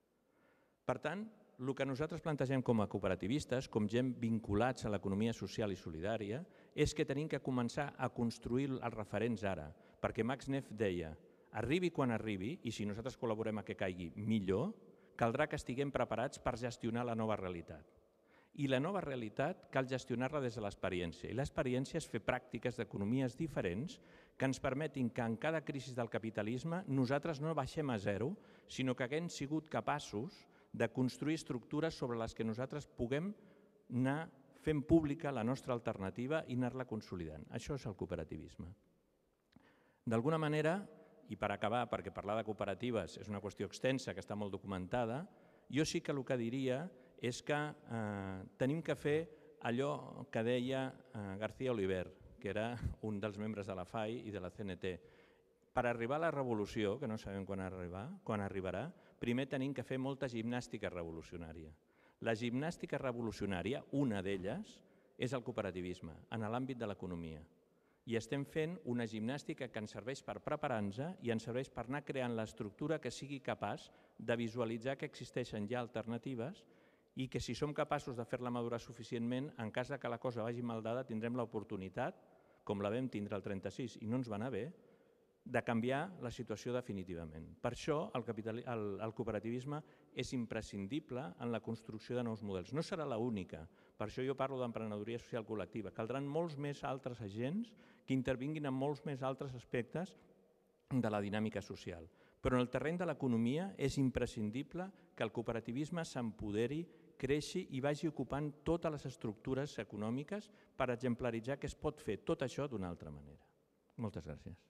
Per tant, el que nosaltres plantegem com a cooperativistes, com gent vinculats a l'economia social i solidària, és que tenim que començar a construir els referents ara, perquè Max Neff deia Arribi quan arribi, i si nosaltres col·laborem a que caigui millor, caldrà que estiguem preparats per gestionar la nova realitat. I la nova realitat cal gestionar-la des de l'experiència. I l'experiència és fer pràctiques d'economies diferents que ens permetin que en cada crisi del capitalisme nosaltres no baixem a zero, sinó que haguem sigut capaços de construir estructures sobre les que nosaltres puguem anar fent pública la nostra alternativa i anar-la consolidant. Això és el cooperativisme. D'alguna manera, i per acabar, perquè parlar de cooperatives és una qüestió extensa que està molt documentada, jo sí que el que diria és que tenim que fer allò que deia García Oliver, que era un dels membres de la FAI i de la CNT. Per arribar a la revolució, que no sabem quan arribarà, primer tenim que fer molta gimnàstica revolucionària. La gimnàstica revolucionària, una d'elles, és el cooperativisme, en l'àmbit de l'economia. I estem fent una gimnàstica que ens serveix per preparar-nos i ens serveix per anar creant l'estructura que sigui capaç de visualitzar que existeixen ja alternatives i que si som capaços de fer-la madurar suficientment, en cas que la cosa vagi mal dada, tindrem l'oportunitat, com la vam tindre el 36 i no ens va anar bé, de canviar la situació definitivament. Per això el cooperativisme és imprescindible en la construcció de nous models. No serà l'única, per això jo parlo d'emprenedoria social col·lectiva. Caldran molts més altres agents que intervinguin en molts més altres aspectes de la dinàmica social. Però en el terreny de l'economia és imprescindible que el cooperativisme s'empoderi, creixi i vagi ocupant totes les estructures econòmiques per exemplaritzar que es pot fer tot això d'una altra manera. Moltes gràcies.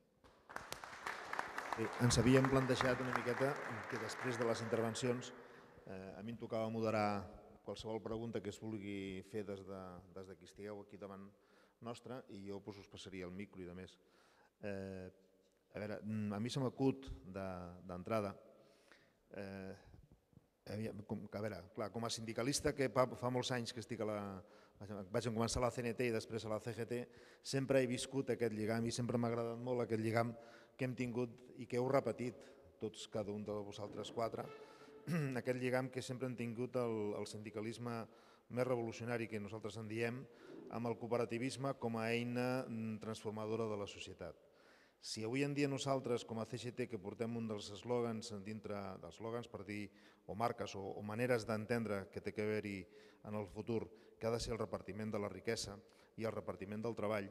Ens havíem plantejat una miqueta que després de les intervencions a mi em tocava moderar qualsevol pregunta que es vulgui fer des de qui estigueu aquí davant nostre i jo us passaria el micro i de més. A veure, a mi se m'acut d'entrada, com a sindicalista que fa molts anys que estic vaig començar a la CNT i després a la CGT, sempre he viscut aquest lligam i sempre m'ha agradat molt aquest lligam que hem tingut i que heu repetit tots, cada un de vosaltres quatre, aquest lligam que sempre hem tingut el sindicalisme més revolucionari que nosaltres en diem, amb el cooperativisme com a eina transformadora de la societat. Si avui en dia nosaltres, com a CGT, que portem un dels eslògans dintre dels eslògans per dir, o marques o maneres d'entendre que té que haver-hi en el futur, que ha de ser el repartiment de la riquesa i el repartiment del treball,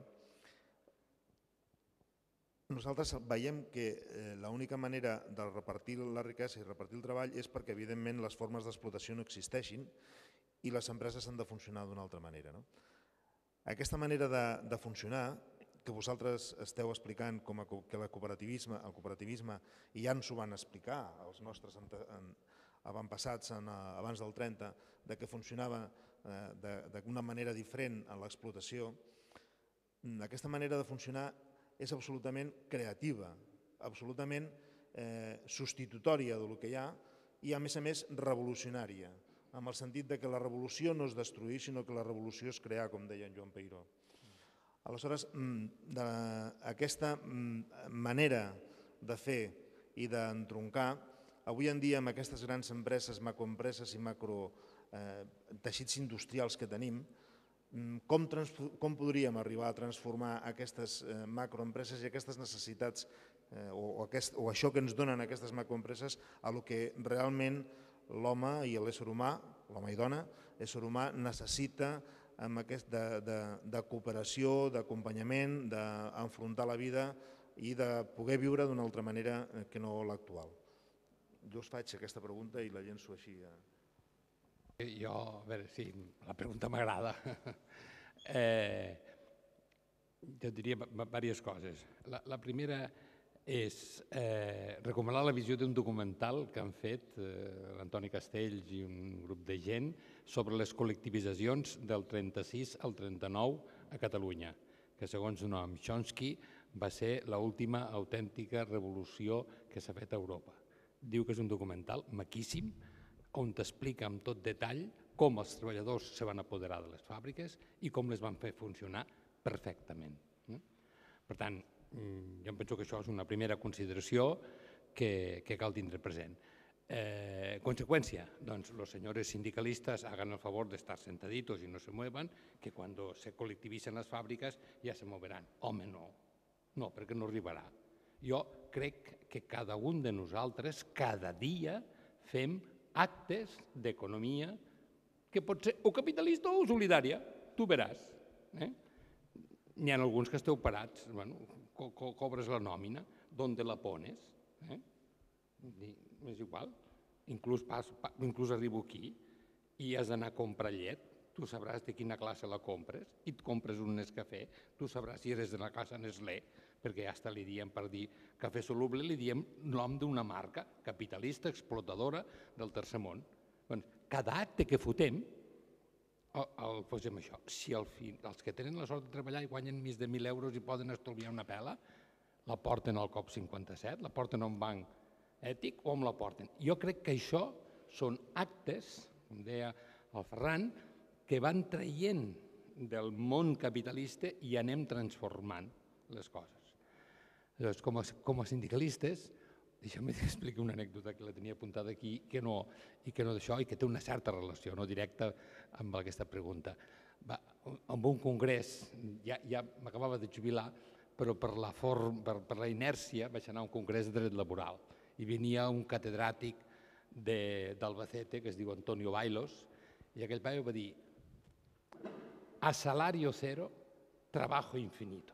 nosaltres veiem que l'única manera de repartir la riquesa i repartir el treball és perquè, evidentment, les formes d'explotació no existeixin i les empreses han de funcionar d'una altra manera. Aquesta manera de funcionar, que vosaltres esteu explicant com que el cooperativisme, i ja ens ho van explicar els nostres avantpassats abans del 30, que funcionava d'una manera diferent en l'explotació, aquesta manera de funcionar és absolutament creativa, absolutament substitutòria del que hi ha i, a més, revolucionària, en el sentit que la revolució no és destruir, sinó que la revolució és crear, com deia en Joan Peiró. Aleshores, aquesta manera de fer i d'entroncar, avui en dia amb aquestes grans empreses, macroempreses i macroteixits industrials que tenim, com podríem arribar a transformar aquestes macroempreses i aquestes necessitats o això que ens donen aquestes macroempreses a el que realment l'home i l'ésser humà, l'home i dona, l'ésser humà necessita de cooperació, d'acompanyament, d'enfrontar la vida i de poder viure d'una altra manera que no l'actual. Jo us faig aquesta pregunta i la llenço així. Jo, a veure, sí, la pregunta m'agrada. Jo diria diverses coses. La primera és recomanar la visió d'un documental que han fet l'Antoni Castells i un grup de gent sobre les col·lectivitzacions del 36 al 39 a Catalunya, que segons Noam Chomsky va ser l'última autèntica revolució que s'ha fet a Europa. Diu que és un documental maquíssim on t'explica amb tot detall com els treballadors se van apoderar de les fàbriques i com les van fer funcionar perfectament. Per tant, jo penso que això és una primera consideració que cal tindre present. Consecuencia, doncs los señores sindicalistas hagan el favor de estar sentaditos y no se muevan, que cuando se colectivicen las fábricas ya se moverán. Home, no, perquè no arribarà. Jo crec que cada un de nosaltres, cada dia, fem actes d'economia que pot ser o capitalista o solidària, tu veràs. N'hi ha alguns que esteu parats, cobres la nòmina, d'on te la pones? És igual. Inclús arribo aquí i has d'anar a comprar llet, tu sabràs de quina classe la compres i et compres un Nescafé, tu sabràs si eres de la classe Nestlé, perquè ja està li diem per dir cafè soluble, li diem nom d'una marca capitalista, explotadora del tercer món. Cada acte que fotem el posem això. Si els que tenen la sort de treballar i guanyen més de 1.000 euros i poden estalviar una pela, la porten al COP57, la porten a un banc ètic o la porten. Jo crec que això són actes, com deia el Ferran, que van traient del món capitalista i anem transformant les coses. Llavors, com a sindicalistes, deixa'm explicar una anècdota que la tenia apuntada aquí i que no d'això, i que té una certa relació no directa amb aquesta pregunta. En un congrés, ja m'acabava de jubilar, però per la inèrcia vaig anar a un congrés de dret laboral i venia un catedràtic d'Albacete que es diu Antonio Bailos i aquell paio va dir: a salario cero, trabajo infinito.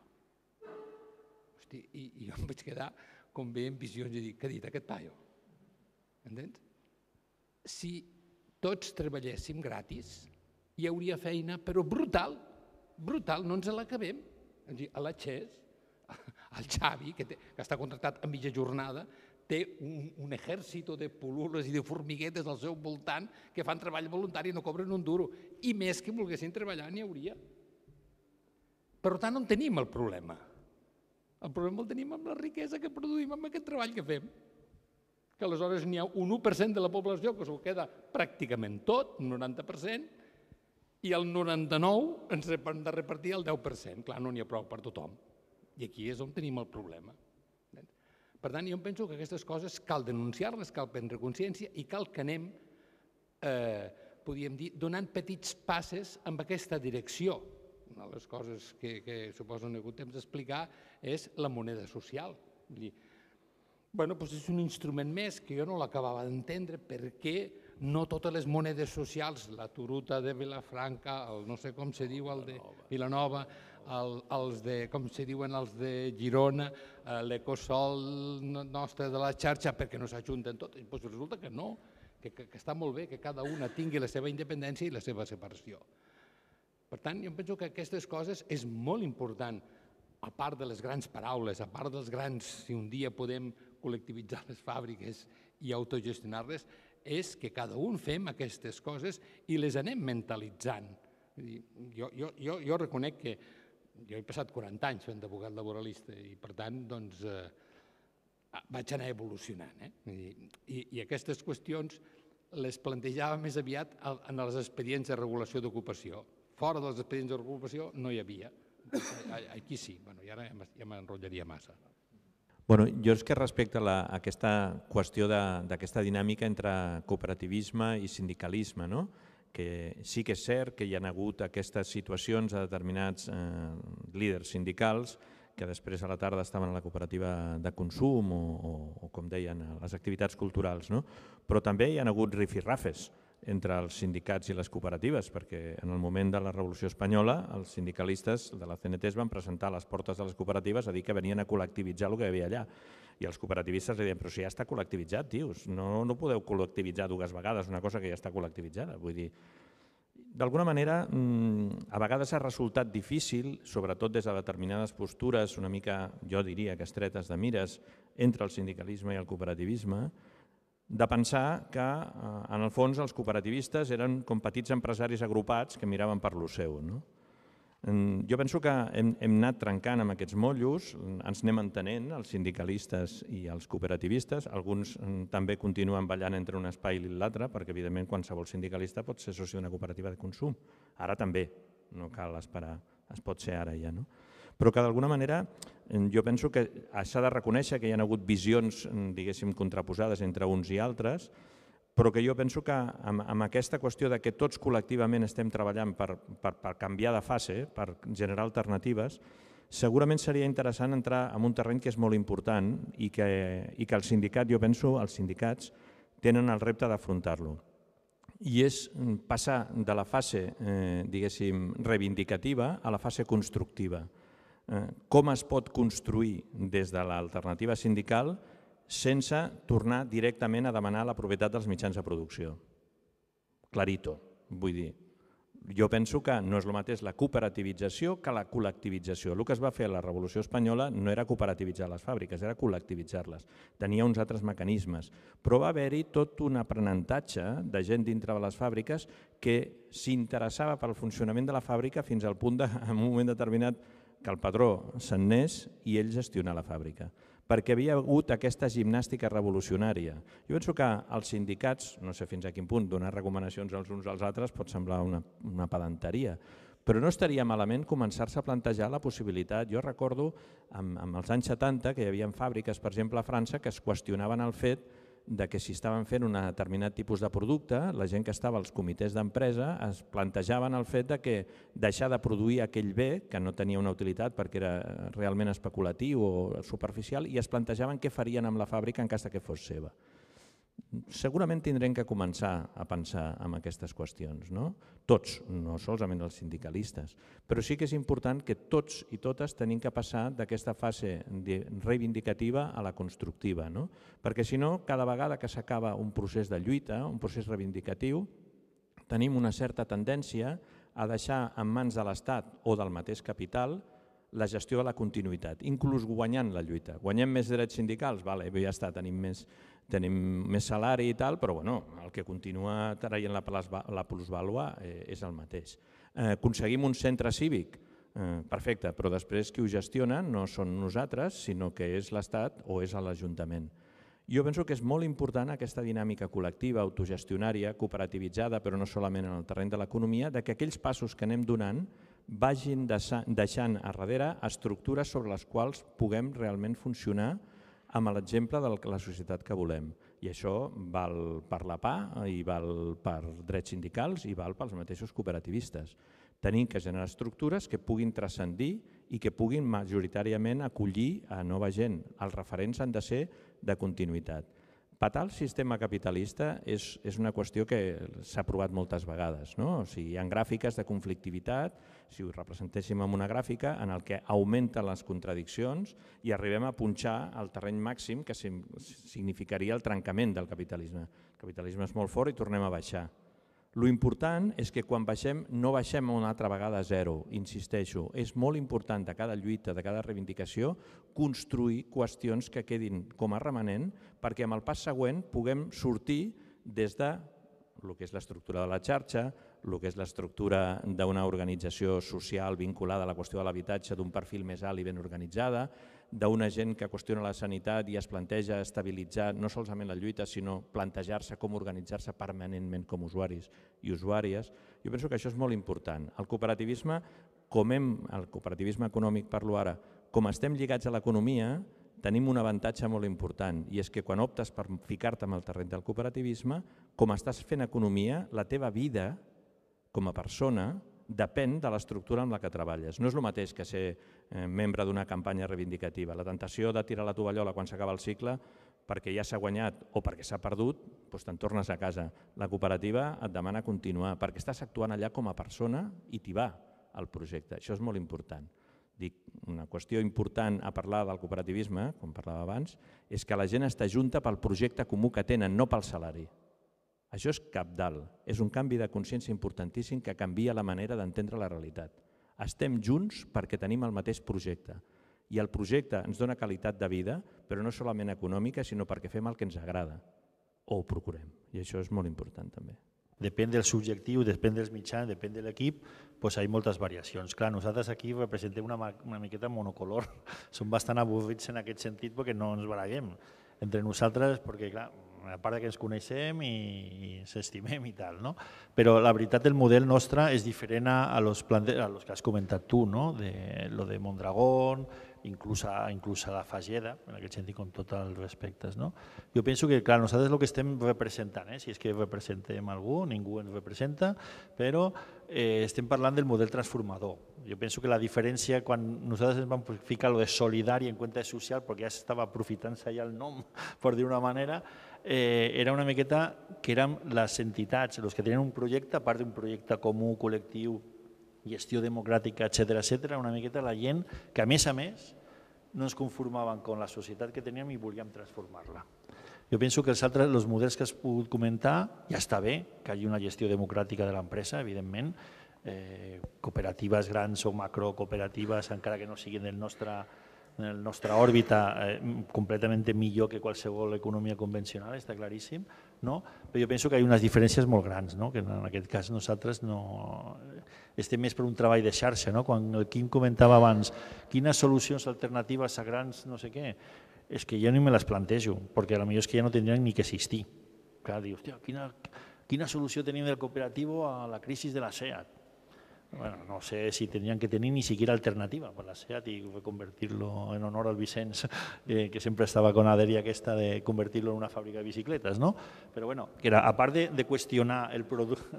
I jo em vaig quedar com veient visions i dic, què ha dit aquest paio? Entens? Si tots treballéssim gratis, hi hauria feina, però brutal, no ens l'acabem. A la Xes, el Xavi, que està contractat a mitja jornada, té un exèrcit de pulules i de formiguetes al seu voltant que fan treball voluntari i no cobren un duro. I més que volguessin treballar n'hi hauria. Per tant, on tenim el problema? El problema el tenim amb la riquesa que produïm amb aquest treball que fem. Que aleshores n'hi ha un 1% de la població que s'ho queda pràcticament tot, un 90%, i el 99% ens hem de repartir el 10%. Clar, no n'hi ha prou per tothom. I aquí és on tenim el problema. Per tant, jo penso que aquestes coses cal denunciar-les, cal prendre consciència i cal que anem, podríem dir, donant petits passes en aquesta direcció. Una de les coses que suposo no he hagut temps d'explicar és la moneda social. És un instrument més que jo no l'acabava d'entendre perquè no totes les monedes socials, la turuta de Vilafranca, el no sé com se diu, el de Vilanova, els de, com se diuen, els de Girona, l'Ecosol nostre de la xarxa, perquè no s'ajunten totes. Doncs resulta que no, que està molt bé que cada una tingui la seva independència i la seva separació. Per tant, jo penso que aquestes coses és molt important, a part de les grans paraules, a part dels grans, si un dia podem col·lectivitzar les fàbriques i autogestionar-les, és que cada un fem aquestes coses i les anem mentalitzant. Jo reconec que jo he passat 40 anys fent d'abogat laboralista i per tant vaig anar evolucionant. I aquestes qüestions les plantejava més aviat en els expedients de regulació d'ocupació. Fora dels expedients de regulació no hi havia. Aquí sí, i ara ja m'enrotllaria massa. Jo és que respecte a aquesta qüestió d'aquesta dinàmica entre cooperativisme i sindicalisme, que sí que és cert que hi ha hagut aquestes situacions a determinats líders sindicals que després a la tarda estaven a la cooperativa de consum o com deien, a les activitats culturals, però també hi ha hagut rifirrafes entre els sindicats i les cooperatives, perquè en el moment de la Revolució Espanyola els sindicalistes de la CNT es van presentar a les portes de les cooperatives a dir que venien a col·lectivitzar el que hi havia allà. I els cooperativistes li deien, però si ja està col·lectivitzat, tios, no podeu col·lectivitzar dues vegades una cosa que ja està col·lectivitzada. Vull dir, d'alguna manera, a vegades ha resultat difícil, sobretot des de determinades postures una mica, jo diria que estretes de mires, entre el sindicalisme i el cooperativisme, de pensar que, en el fons, els cooperativistes eren com petits empresaris agrupats que miraven per lo seu. Jo penso que hem anat trencant amb aquests motllos, ens anem entenent, els sindicalistes i els cooperativistes, alguns també continuen ballant entre un espai i l'altre, perquè evidentment qualsevol sindicalista pot ser soci d'una cooperativa de consum. Ara també, no cal esperar, es pot ser ara ja, però que d'alguna manera jo penso que s'ha de reconèixer que hi ha hagut visions, diguéssim, contraposades entre uns i altres, però que jo penso que amb aquesta qüestió que tots col·lectivament estem treballant per canviar de fase, per generar alternatives, segurament seria interessant entrar en un terreny que és molt important i que el sindicat, jo penso, els sindicats tenen el repte d'afrontar-lo. I és passar de la fase, diguéssim, reivindicativa a la fase constructiva. Com es pot construir des de l'alternativa sindical sense tornar directament a demanar la propietat dels mitjans de producció. Clarito, vull dir. Jo penso que no és el mateix la cooperativització que la col·lectivització. El que es va fer a la Revolució Espanyola no era cooperativitzar les fàbriques, era col·lectivitzar-les. Tenia uns altres mecanismes, però va haver-hi tot un aprenentatge de gent dintre de les fàbriques que s'interessava pel funcionament de la fàbrica fins al punt en un moment determinat que el patró se'n anés i ell gestionar la fàbrica, perquè havia hagut aquesta gimnàstica revolucionària. Jo penso que els sindicats, no sé fins a quin punt, donar recomanacions els uns als altres pot semblar una pedanteria, però no estaria malament començar-se a plantejar la possibilitat. Jo recordo en els anys 70 que hi havia fàbriques, per exemple a França, que es qüestionaven el fet de que si estaven fent un determinat tipus de producte, la gent que estava als comitès d'empresa es plantejaven el fet de que deixar de produir aquell bé, que no tenia una utilitat perquè era realment especulatiu o superficial, i es plantejaven què farien amb la fàbrica en cas que fos seva. Segurament tindrem que començar a pensar en aquestes qüestions, no? Tots, no solament els sindicalistes, però sí que és important que tots i totes tenim que passar d'aquesta fase reivindicativa a la constructiva, no? Perquè si no, cada vegada que s'acaba un procés de lluita, un procés reivindicatiu, tenim una certa tendència a deixar en mans de l'Estat o del mateix capital la gestió de la continuïtat, inclús guanyant la lluita. Guanyem més drets sindicals? Vale, ja està, tenim més salari i tal, però bueno, el que continua traient la plusvàlua és el mateix. Aconseguim un centre cívic? Perfecte, però després qui ho gestiona no són nosaltres, sinó que és l'Estat o és l'Ajuntament. Jo penso que és molt important aquesta dinàmica col·lectiva, autogestionària, cooperativitzada, però no solament en el terreny de l'economia, que aquells passos que anem donant vagin deixant a darrere estructures sobre les quals puguem realment funcionar amb l'exemple de la societat que volem. I això val per la PA, i val per drets sindicals i val pels mateixos cooperativistes. Tenim que generar estructures que puguin transcendir i que puguin majoritàriament acollir a nova gent. Els referents han de ser de continuïtat. Petar el sistema capitalista és una qüestió que s'ha provat moltes vegades. Hi ha gràfiques de conflictivitat, si ho representéssim en una gràfica, en el que augmenten les contradiccions i arribem a punxar el terreny màxim que significaria el trencament del capitalisme. El capitalisme és molt fort i tornem a baixar. L'important és que quan baixem no baixem una altra vegada a zero, insisteixo. És molt important de cada lluita, de cada reivindicació, construir qüestions que quedin com a remanent perquè amb el pas següent puguem sortir des de el que és l'estructura de la xarxa, el que és l'estructura d'una organització social vinculada a la qüestió de l'habitatge d'un perfil més alt i ben organitzada, d'una gent que qüestiona la sanitat i es planteja estabilitzar no solament la lluita, sinó plantejar-se com organitzar-se permanentment com usuaris i usuàries. Jo penso que això és molt important. El cooperativisme, el cooperativisme econòmic parlo ara, com estem lligats a l'economia, tenim un avantatge molt important i és que quan optes per ficar-te en el terreny del cooperativisme, com estàs fent economia, la teva vida com a persona depèn de l'estructura amb la que treballes. No és el mateix que ser membre d'una campanya reivindicativa. La tentació de tirar la tovallola quan s'acaba el cicle perquè ja s'ha guanyat o perquè s'ha perdut, doncs te'n tornes a casa. La cooperativa et demana continuar perquè estàs actuant allà com a persona i t'hi va el projecte. Això és molt important. Dic, una qüestió important a parlar del cooperativisme, com parlava abans, és que la gent està junta pel projecte comú que tenen, no pel salari. Això és cabdal, és un canvi de consciència importantíssim que canvia la manera d'entendre la realitat. Estem junts perquè tenim el mateix projecte i el projecte ens dona qualitat de vida, però no solament econòmica, sinó perquè fem el que ens agrada o ho procurem, i això és molt important també. Depèn del subjectiu, depèn dels mitjans, depèn de l'equip, doncs hi ha moltes variacions. Clar, nosaltres aquí representem una miqueta monocolor, som bastant avorrits en aquest sentit perquè no ens baraguem entre nosaltres, perquè clar, a part que ens coneixem i ens estimem i tal, no? Però la veritat el model nostre és diferent a los que has comentat tu, no? Lo de Mondragón, inclús a la Fageda, en aquest sentit, com tots els respectes. Jo penso que, clar, nosaltres el que estem representant, si és que representem algú, ningú ens representa, però estem parlant del model transformador. Jo penso que la diferència, quan nosaltres ens vam ficar lo de solidari en compte de social, perquè ja s'estava aprofitant-se ja el nom, per dir una manera, era una miqueta que eren les entitats, els que tenien un projecte, a part d'un projecte comú, col·lectiu, gestió democràtica, etcètera, una miqueta la gent que, a més, no ens conformaven amb la societat que teníem i volíem transformar-la. Jo penso que els models que has pogut comentar, ja està bé que hi hagi una gestió democràtica de l'empresa, evidentment, cooperatives grans o macrocooperatives, encara que no siguin en la nostra òrbita, completament millor que qualsevol economia convencional, està claríssim, però jo penso que hi ha unes diferències molt grans, que en aquest cas nosaltres estem més per un treball de xarxa. Quan el Quim comentava abans quines solucions alternatives a grans no sé què, és que jo ni me les plantejo, perquè potser és que ja no tindrien ni que existir. Clar, dius, quina solució tenim del cooperatiu a la crisi de la SEAT? No sé si tendrían que tenir ni siquiera alternativa per la SEAT i reconvertir-lo en honor al Vicenç, que sempre estava con la dèria aquesta de convertir-lo en una fàbrica de bicicletes. Però bueno, a part de qüestionar el producte,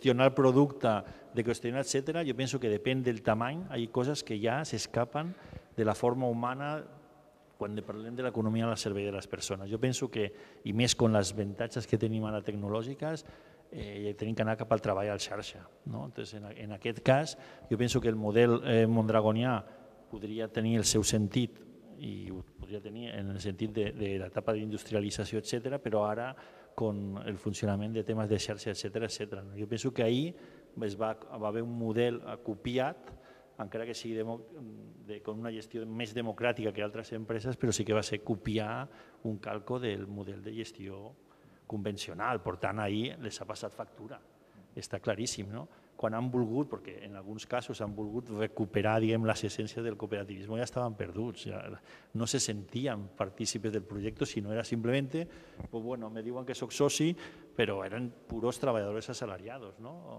de qüestionar, etcètera, jo penso que depèn del tamany, hi ha coses que ja s'escapen de la forma humana quan parlem de l'economia al servei de les persones. Jo penso que, i més amb les avantatges que tenim ara tecnològiques, tenim que anar cap al treball a la xarxa. En aquest cas, jo penso que el model mondragonià podria tenir el seu sentit i ho podria tenir en el sentit de l'etapa d'industrialització, etcètera, però ara, amb el funcionament de temes de xarxa, etcètera. Jo penso que ahir va haver un model copiat, encara que sigui amb una gestió més democràtica que altres empreses, però sí que va ser copiar un calco del model de gestió convencional. Per tant, ahir les ha passat factura, està claríssim. Quan han volgut, perquè en alguns casos han volgut recuperar les essències del cooperativisme, ja estaven perduts, no se sentien partícipes del projecte, sinó era simplement, me diuen que soc soci, però eren puros treballadors assalariados,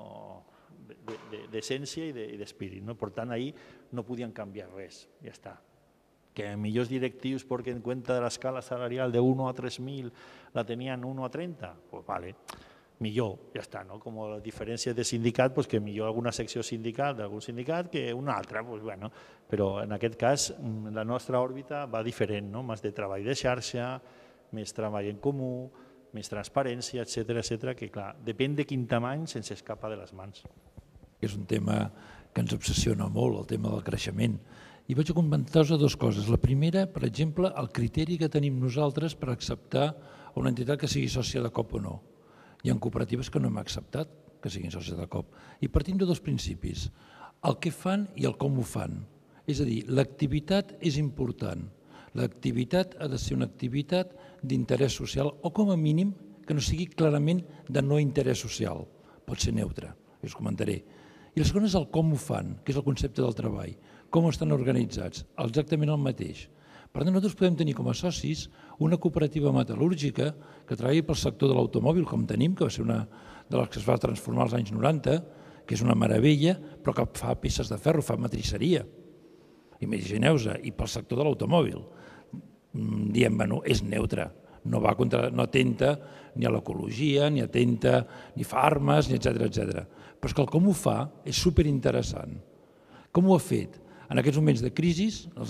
d'essència i d'espírit. Per tant, ahir no podien canviar res, ja està. Que millors directius perquè en compte de l'escala salarial de 1 a 3.000 la tenien 1 a 30, doncs vale, millor, ja està, com les diferències de sindicat, que millor alguna secció sindical d'algun sindicat que una altra, però en aquest cas la nostra òrbita va diferent, més de treball de xarxa, més treball en comú, més transparència, etcètera, que clar, depèn de quin tamany se'ns escapa de les mans. És un tema que ens obsessiona molt, el tema del creixement. I vaig a comentar-vos dues coses. La primera, per exemple, el criteri que tenim nosaltres per acceptar una entitat que sigui sòcia de COP o no. Hi ha cooperatives que no hem acceptat que siguin sòcies de COP. I partim de dos principis, el que fan i el com ho fan. És a dir, l'activitat és important. L'activitat ha de ser una activitat d'interès social o, com a mínim, que no sigui clarament de no interès social. Pot ser neutre, us comentaré. I la segona és el com ho fan, que és el concepte del treball. Com estan organitzats? Exactament el mateix. Per tant, nosaltres podem tenir com a socis una cooperativa metal·lúrgica que treballi pel sector de l'automòbil, com tenim, que va ser una de les que es va transformar als anys 90, que és una meravella, però que fa peces de ferro, fa matriceria. Imagineu-vos, i pel sector de l'automòbil. Diem, és neutre, no atenta ni a l'ecologia, ni atenta, ni fa armes, etcètera. Però és que el com ho fa és superinteressant. Com ho ha fet? En aquests moments de crisi,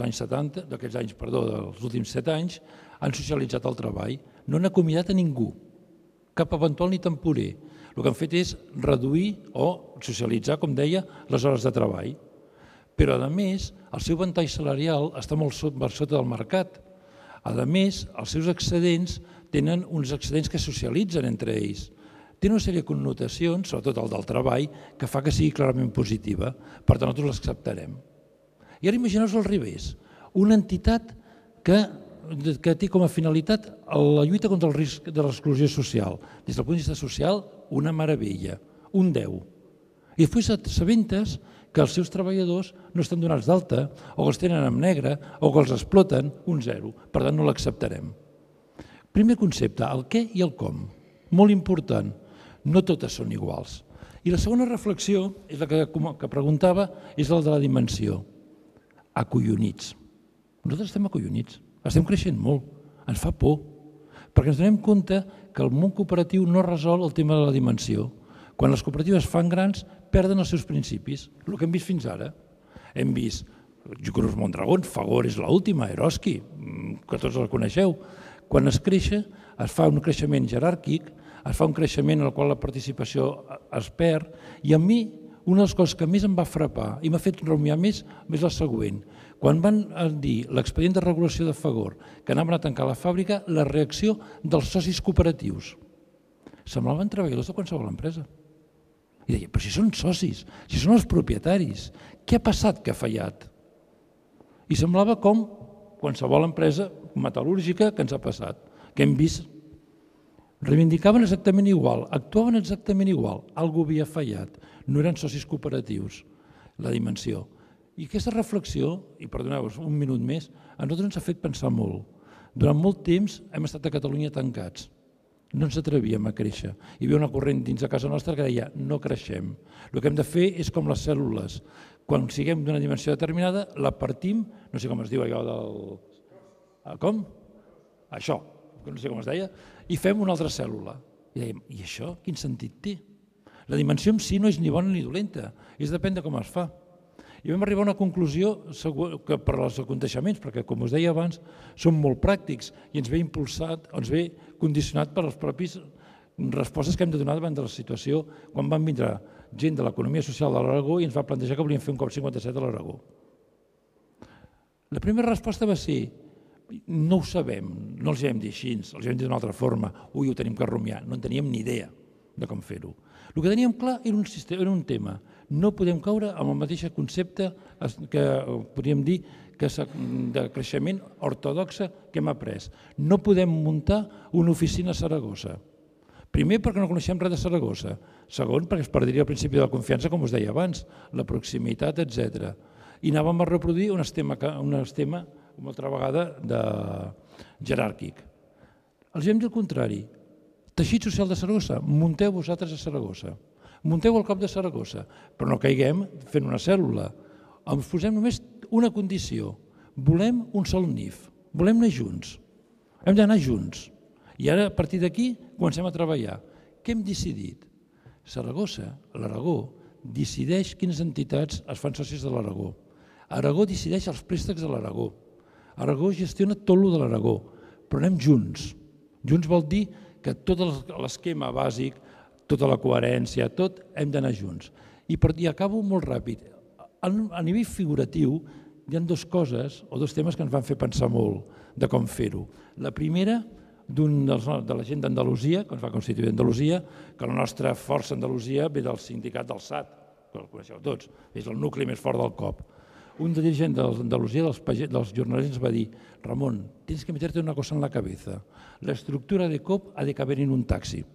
dels últims 7 anys, han socialitzat el treball, no han acomiadat a ningú, cap eventual ni temporer. El que han fet és reduir o socialitzar, com deia, les hores de treball. Però, a més, el seu ventall salarial està molt per sota del mercat. A més, els seus excedents tenen uns excedents que socialitzen entre ells. Té una sèrie de connotacions, sobretot el del treball, que fa que sigui clarament positiva. Per tant, nosaltres l'acceptarem. I ara imagineu-vos al revés, una entitat que té com a finalitat la lluita contra el risc de l'exclusió social. Des del punt de vista social, una meravella, un 10. I després s'assabentes que els seus treballadors no estan donats d'alta, o que els tenen en negre, o que els exploten, un 0. Per tant, no l'acceptarem. Primer concepte, el què i el com. Molt important, no totes són iguals. I la segona reflexió, és la que preguntava, és la de la dimensió. Acollonits. Nosaltres estem acollonits, estem creixent molt, ens fa por, perquè ens donem compte que el món cooperatiu no resol el tema de la dimensió. Quan les cooperatives fan grans, perden els seus principis, el que hem vist fins ara. Hem vist Cruz Mondragón, Fagor és l'última, Eroski, que tots la coneixeu. Quan es creix, es fa un creixement jeràrquic, es fa un creixement en el qual la participació es perd, i a mi una de les coses que més em va frapar i m'ha fet rumiar més és la següent. Quan van dir l'expedient de regulació de Fagor que anaven a tancar la fàbrica, la reacció dels socis cooperatius semblaven treballadors de qualsevol empresa. I deia, però si són socis, si són els propietaris, què ha passat que ha fallat? I semblava com qualsevol empresa metal·lúrgica que ens ha passat, que hem vist. Reivindicaven exactament igual, actuaven exactament igual, alguna havia fallat, no eren socis cooperatius, la dimensió. I aquesta reflexió, i perdoneu-vos un minut més, a nosaltres ens ha fet pensar molt. Durant molt temps hem estat a Catalunya tancats, no ens atrevíem a créixer. Hi havia una corrent dins de casa nostra que deia no creixem. El que hem de fer és com les cèl·lules. Quan siguem d'una dimensió determinada, la partim, no sé com es diu allò del... Com? Això, no sé com es deia, i fem una altra cèl·lula. I dèiem, i això quin sentit té? La dimensió en si no és ni bona ni dolenta, és depèn de com es fa. I vam arribar a una conclusió que per als aconteixements, perquè com us deia abans, són molt pràctics i ens ve impulsat, ens ve condicionat per les pròpies respostes que hem de donar davant de la situació quan van vindre gent de l'economia social de l'Aragó i ens va plantejar que volien fer un COP 57 a l'Aragó. La primera resposta va ser no ho sabem, no els hem dit així, els hem dit d'una altra forma, ho tenim que rumiar, no en teníem ni idea de com fer-ho. El que teníem clar era un tema, no podem caure amb el mateix concepte que podríem dir de creixement ortodoxe que hem après. No podem muntar una oficina a Saragossa. Primer, perquè no coneixem res de Saragossa. Segon, perquè es perdria el principi de la confiança, com us deia abans, la proximitat, etc. I anàvem a reproduir un esquema, una altra vegada, jeràrquic. Els hem dit el contrari. Teixit social de Saragossa, munteu vosaltres a Saragossa. Munteu el COP de Saragossa, però no caiguem fent una cèl·lula. Ens posem només una condició. Volem un sol NIF, volem anar junts. Hem d'anar junts. I ara, a partir d'aquí, comencem a treballar. Què hem decidit? Saragossa, l'Aragó, decideix quines entitats es fan socis de l'Aragó. Aragó decideix els préstecs de l'Aragó. Aragó gestiona tot el de l'Aragó, però anem junts. Junts vol dir que tot l'esquema bàsic, tota la coherència, tot hem d'anar junts. I acabo molt ràpid. A nivell figuratiu hi ha dues coses o dos temes que ens van fer pensar molt de com fer-ho. La primera, de la gent d'Andalusia, que ens va constituir Andalusia, que la nostra força a Andalusia ve del sindicat del SAT, que el coneixeu tots, és el nucli més fort del COP. Un dirigent d'Andalusia, dels jornalistes, ens va dir Ramon, tienes que meterte una cosa en la cabeza. La estructura de COP ha de caber en un taxi.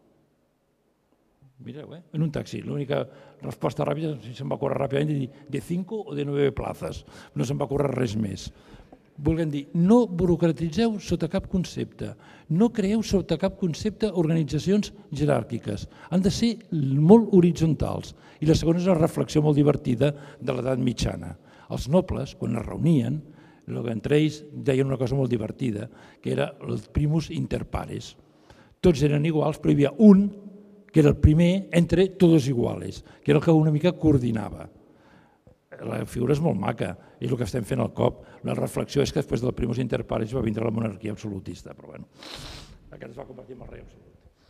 Mireu, en un taxi. L'única resposta ràpida, se'm va córrer ràpidament de dir de 5 o de 9 plazas. No se'm va córrer res més. Volguem dir, no burocratitzeu sota cap concepte, no creeu sota cap concepte organitzacions jeràrquiques. Han de ser molt horitzontals. I la segona és una reflexió molt divertida de l'edat mitjana. Els nobles, quan es reunien, entre ells deien una cosa molt divertida, que era el primus inter pares. Tots eren iguals, però hi havia un que era el primer entre todos iguales, que era el que una mica coordinava. La figura és molt maca, és el que estem fent al COP. La reflexió és que després del primus inter pares va vindre la monarquia absolutista, però bueno, aquest es va convertir en el rei absolut.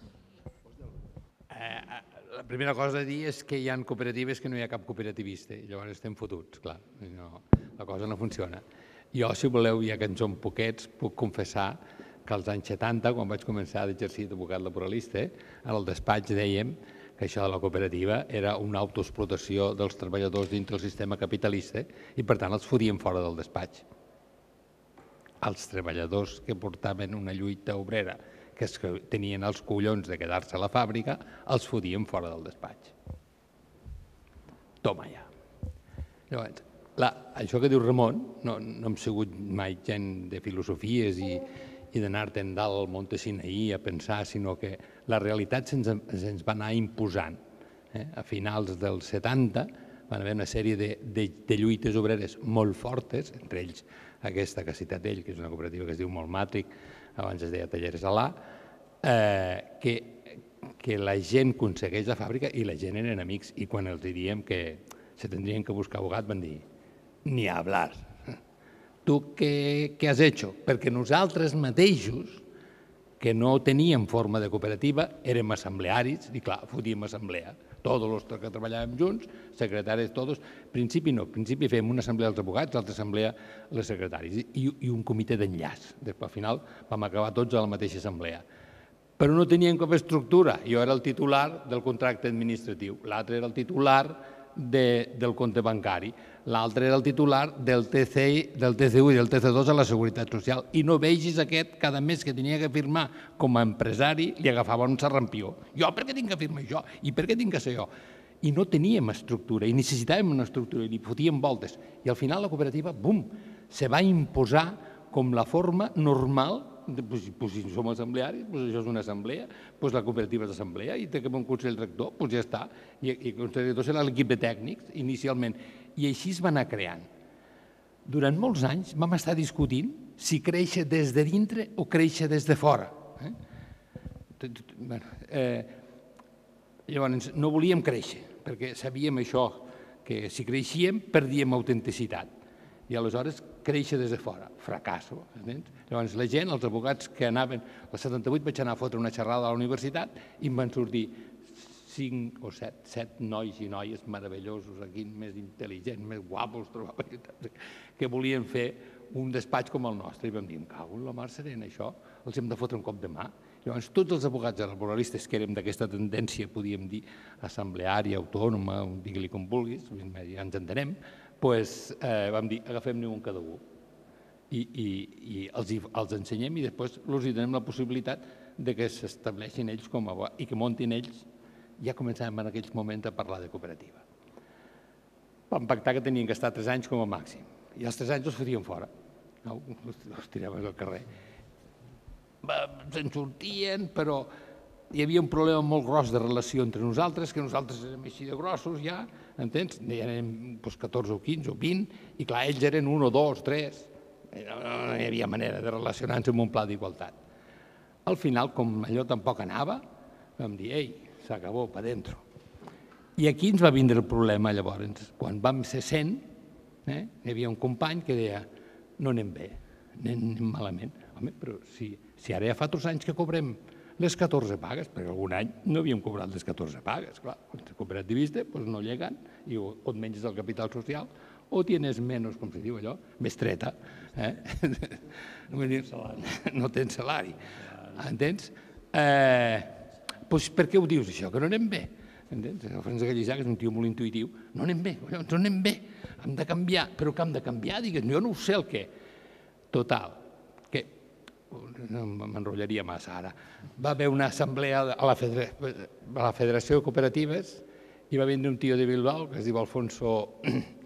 La primera cosa a dir és que hi ha cooperatives que no hi ha cap cooperativista, i llavors estem fotuts, clar, la cosa no funciona. Jo, si voleu, ja que en som poquets, puc confessar que als anys 70, quan vaig començar d'exercir d'advocat laboralista, al despatx dèiem que això de la cooperativa era una autoexplotació dels treballadors dintre del sistema capitalista i, per tant, els fotien fora del despatx. Els treballadors que portaven una lluita obrera, que tenien els collons de quedar-se a la fàbrica, els fotien fora del despatx. Toma ja. Llavors, això que diu Ramon, no hem sigut mai gent de filosofies i d'anar-te'n dalt al Monte Sinaí a pensar, sinó que la realitat se'ns va anar imposant. A finals dels 70 van haver una sèrie de lluites obreres molt fortes, entre ells aquesta que ha citat ell, que és una cooperativa que es diu Molmatric, abans es deia Talleres Alà, que la gent aconsegueix la fàbrica i la gent eren amics, i quan els diem que se tindrien que buscar abogat van dir ni hablar. Tu què has hecho? Perquè nosaltres mateixos, que no teníem forma de cooperativa, érem assemblearis, i clar, fotíem assemblea. Tots els que treballàvem junts, secretaris, tots. Al principi no, al principi fèiem una assemblea dels abogats, l'altra assemblea els secretaris, i un comitè d'enllaç. Després, al final, vam acabar tots a la mateixa assemblea. Però no teníem cap estructura. Jo era el titular del contracte administratiu, l'altre era el titular del compte bancari, l'altre era el titular del TCU i del TC2 a la Seguretat Social, i no vegis aquest cada mes que tenia que firmar com a empresari, li agafava un sarrampió. Jo per què tinc que firmar això? I per què tinc que ser jo? I no teníem estructura, i necessitàvem una estructura, i li fotíem voltes. I al final la cooperativa, bum, se va imposar com la forma normal. Si som assemblearis, això és una assemblea, la cooperativa és assemblea, i té un consell rector, ja està. I el consell rector serà l'equip de tècnics, inicialment. I així es va anar creant. Durant molts anys vam estar discutint si créixer des de dintre o créixer des de fora. Llavors, no volíem créixer, perquè sabíem això, que si creixíem perdíem autenticitat. I aleshores créixer des de fora, fracasso. Llavors la gent, els advocats que anaven, al 78 vaig anar a fotre una xerrada a la universitat i em van sortir 5 o 7 nois i noies meravellosos aquí, més intel·ligents, més guapos, que volien fer un despatx com el nostre. I vam dir, em cago en la mar serena, això, els hem de fotre un cop de mà. Llavors tots els advocats laboralistes que érem d'aquesta tendència, podíem dir, assembleària, autònoma, digue-li com vulguis, ja ens entenem, vam dir, agafem-ne un cada un i els ensenyem, i després els donem la possibilitat que s'estableixin ells com a i que muntin ells. Ja començàvem en aquells moments a parlar de cooperativa. Vam pactar que tenien que estar 3 anys com a màxim, i els 3 anys els fotien fora, els tiraven al carrer. Se'n sortien, però hi havia un problema molt gros de relació entre nosaltres, que nosaltres érem així de grossos ja, entens? Ja érem 14 o 15 o 20, i clar, ells eren 1 o 2, 3, no hi havia manera de relacionar-nos amb un pla d'igualtat. Al final, com allò tampoc anava, vam dir, ei, s'acabó, pa dentro. I aquí ens va vindre el problema, llavors. Quan vam ser 100, hi havia un company que deia, no anem bé, anem malament. Home, però si ara ja fa 3 anys que cobrem les 14 pagues, perquè algun any no havíem cobrat les 14 pagues, clar, quan ets cooperativista no lleguen, i o et menges el capital social o tienes menys, com se diu allò, més treta. No tens salari. Entens? Doncs per què ho dius, això, que no anem bé? El Francesc Gallissà, que és un tio molt intuïtiu, no anem bé, no anem bé, hem de canviar. Però què hem de canviar? Digues, jo no ho sé el què. Total, que m'enrotllaria massa ara. Va haver una assemblea a la Federació de Cooperatives i va vindre un tio de Bilbao que es diu Alfonso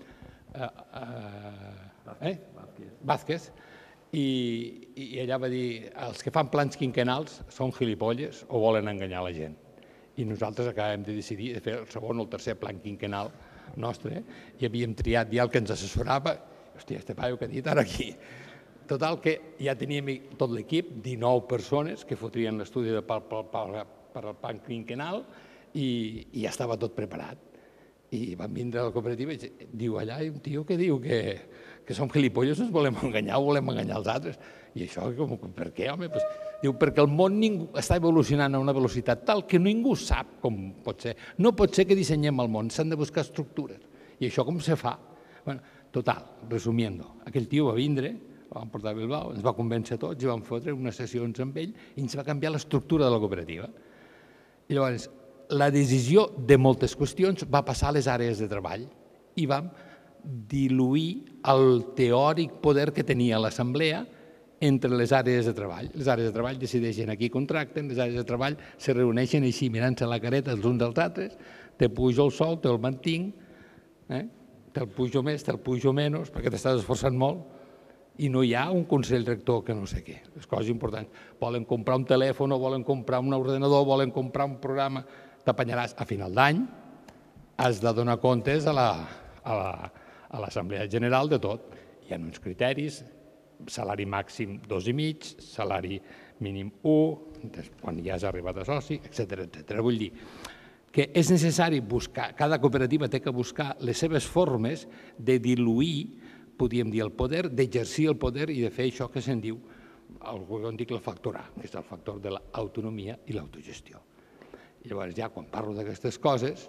Vázquez, i allà va dir, els que fan plans quinquennals són gilipolles o volen enganyar la gent. I nosaltres acabem de decidir de fer el segon o el tercer plan quinquennal nostre, i havíem triat ja el que ens assessorava. Hòstia, este paio que ha dit ara aquí. Total, que ja teníem tot l'equip, 19 persones que fotrien l'estudi per al plan quinquennal, i ja estava tot preparat. I van vindre a la cooperativa i diu, allà hi ha un tio que diu que som gilipolles, ens volem enganyar o volem enganyar els altres. I això, per què, home? Diu, perquè el món està evolucionant a una velocitat tal que ningú sap com pot ser. No pot ser que dissenyem el món, s'han de buscar estructures. I això com se fa? Total, resumiendo, aquell tio va vindre, el vam portar a Bilbao, ens va convèncer a tots i vam fotre unes sessions amb ell i ens va canviar l'estructura de la cooperativa. I llavors, la decisió de moltes qüestions va passar a les àrees de treball i vam diluir el teòric poder que tenia l'assemblea entre les àrees de treball. Les àrees de treball decideixen a qui contracten, les àrees de treball se reuneixen així mirant-se la careta els uns dels altres, te pujo el sou, te'l mantinc, te'l pujo més, te'l pujo menys, perquè t'estàs esforçant molt, i no hi ha un consell rector que no sé què. Les coses importants. Volen comprar un telèfon, volen comprar un ordenador, volen comprar un programa, t'apanyaràs. A final d'any has de donar comptes a l'Assemblea General de tot. Hi ha uns criteris salari màxim 2,5, salari mínim 1, quan ja has arribat a soci, etc. Vull dir que és necessari buscar, cada cooperativa té que buscar les seves formes de diluir, podríem dir, el poder, d'exercir el poder i de fer això que se'n diu, algú que en dic el factor A, que és el factor de l'autonomia i l'autogestió. Llavors, ja quan parlo d'aquestes coses,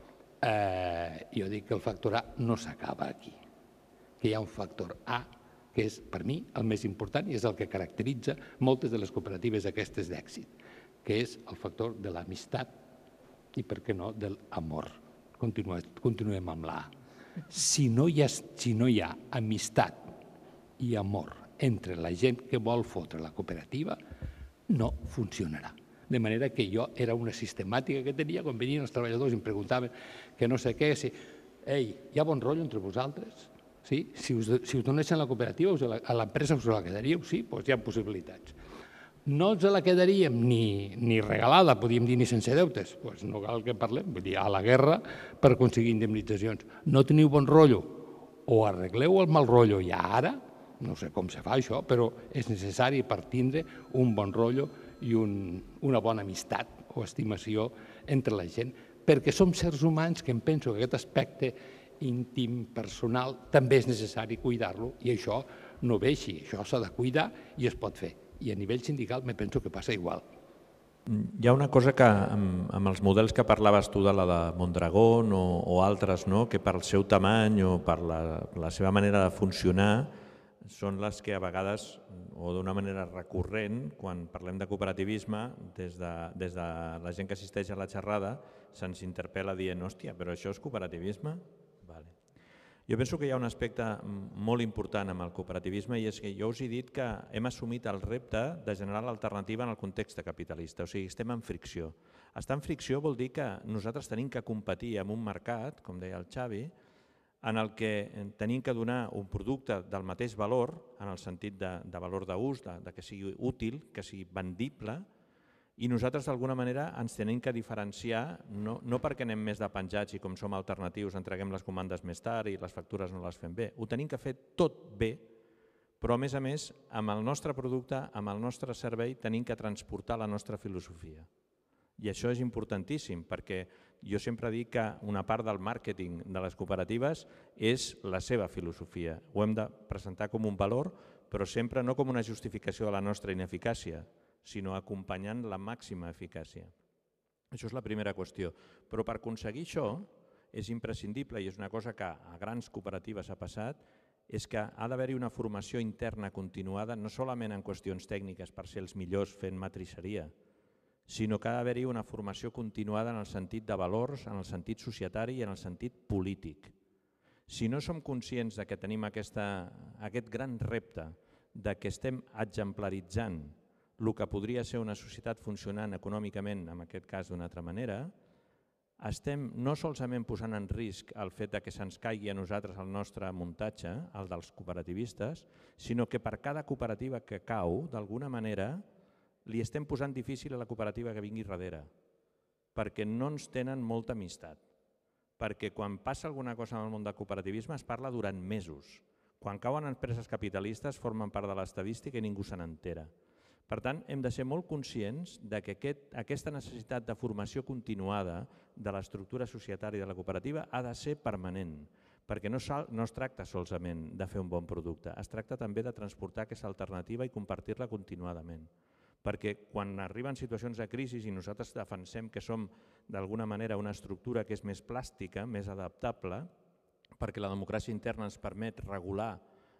jo dic que el factor A no s'acaba aquí, que hi ha un factor A que és, per mi, el més important i és el que caracteritza moltes de les cooperatives aquestes d'èxit, que és el factor de l'amistat i, per què no, de l'amor. Continuem amb l'A. Si no hi ha amistat i amor entre la gent que vol fotre la cooperativa, no funcionarà. De manera que jo era una sistemàtica que tenia quan venien els treballadors i em preguntaven que no sé què, ei, hi ha bon rotllo entre vosaltres? Sí? Si us donessin la cooperativa, a l'empresa us la quedaríeu? Sí, doncs hi ha possibilitats. No ens la quedaríem ni regalada, podríem dir, ni sense deutes. Doncs no cal que parlem, vull dir, a la guerra per aconseguir indemnitzacions. No teniu bon rotllo? O arregleu el mal rotllo ja ara, no sé com se fa això, però és necessari per tindre un bon rotllo i una bona amistat o estimació entre la gent, perquè som sers humans que em penso que aquest aspecte íntim, personal, també és necessari cuidar-lo i això no ve així, això s'ha de cuidar i es pot fer. I a nivell sindical me penso que passa igual. Hi ha una cosa que amb els models que parlaves tu de la de Mondragón o altres, que per seu tamany o per la seva manera de funcionar són les que a vegades, o d'una manera recurrent, quan parlem de cooperativisme, des de la gent que assisteix a la xerrada, se'ns interpel·la dient, hòstia, però això és cooperativisme? Jo penso que hi ha un aspecte molt important amb el cooperativisme i és que jo us he dit que hem assumit el repte de generar l'alternativa en el context capitalista, o sigui, estem en fricció. Estar en fricció vol dir que nosaltres tenim que competir amb un mercat, com deia el Xavi, en el que tenim que donar un producte del mateix valor, en el sentit de valor d'ús, que sigui útil, que sigui vendible, i nosaltres d'alguna manera ens tenim que diferenciar, no perquè anem més de penjats i com som alternatius entreguem les comandes més tard i les factures no les fem bé. Ho tenim que fer tot bé, però a més, amb el nostre producte, amb el nostre servei, tenim que transportar la nostra filosofia. I això és importantíssim, perquè jo sempre dic que una part del màrqueting de les cooperatives és la seva filosofia. Ho hem de presentar com un valor, però sempre no com una justificació de la nostra ineficàcia, sinó acompanyant la màxima eficàcia. Això és la primera qüestió. Però per aconseguir això és imprescindible, i és una cosa que a grans cooperatives ha passat, és que ha d'haver-hi una formació interna continuada, no solament en qüestions tècniques per ser els millors fent matrisseria, sinó que ha d'haver-hi una formació continuada en el sentit de valors, en el sentit societari i en el sentit polític. Si no som conscients que tenim aquest gran repte de que estem exemplaritzant el que podria ser una societat funcionant econòmicament, en aquest cas d'una altra manera, estem no solament posant en risc el fet que se'ns caigui a nosaltres el nostre muntatge, el dels cooperativistes, sinó que per cada cooperativa que cau, d'alguna manera, li estem posant difícil a la cooperativa que vingui darrere, perquè no ens tenen molta amistat, perquè quan passa alguna cosa en el món del cooperativisme es parla durant mesos. Quan cauen empreses capitalistes formen part de l'estadística i ningú se n'entera. Per tant, hem de ser molt conscients que aquesta necessitat de formació continuada de l'estructura societària de la cooperativa ha de ser permanent, perquè no es tracta solament de fer un bon producte, es tracta també de transportar aquesta alternativa i compartir-la continuadament. Perquè quan arriben situacions de crisi i nosaltres defensem que som d'alguna manera una estructura que és més plàstica, més adaptable, perquè la democràcia interna ens permet regular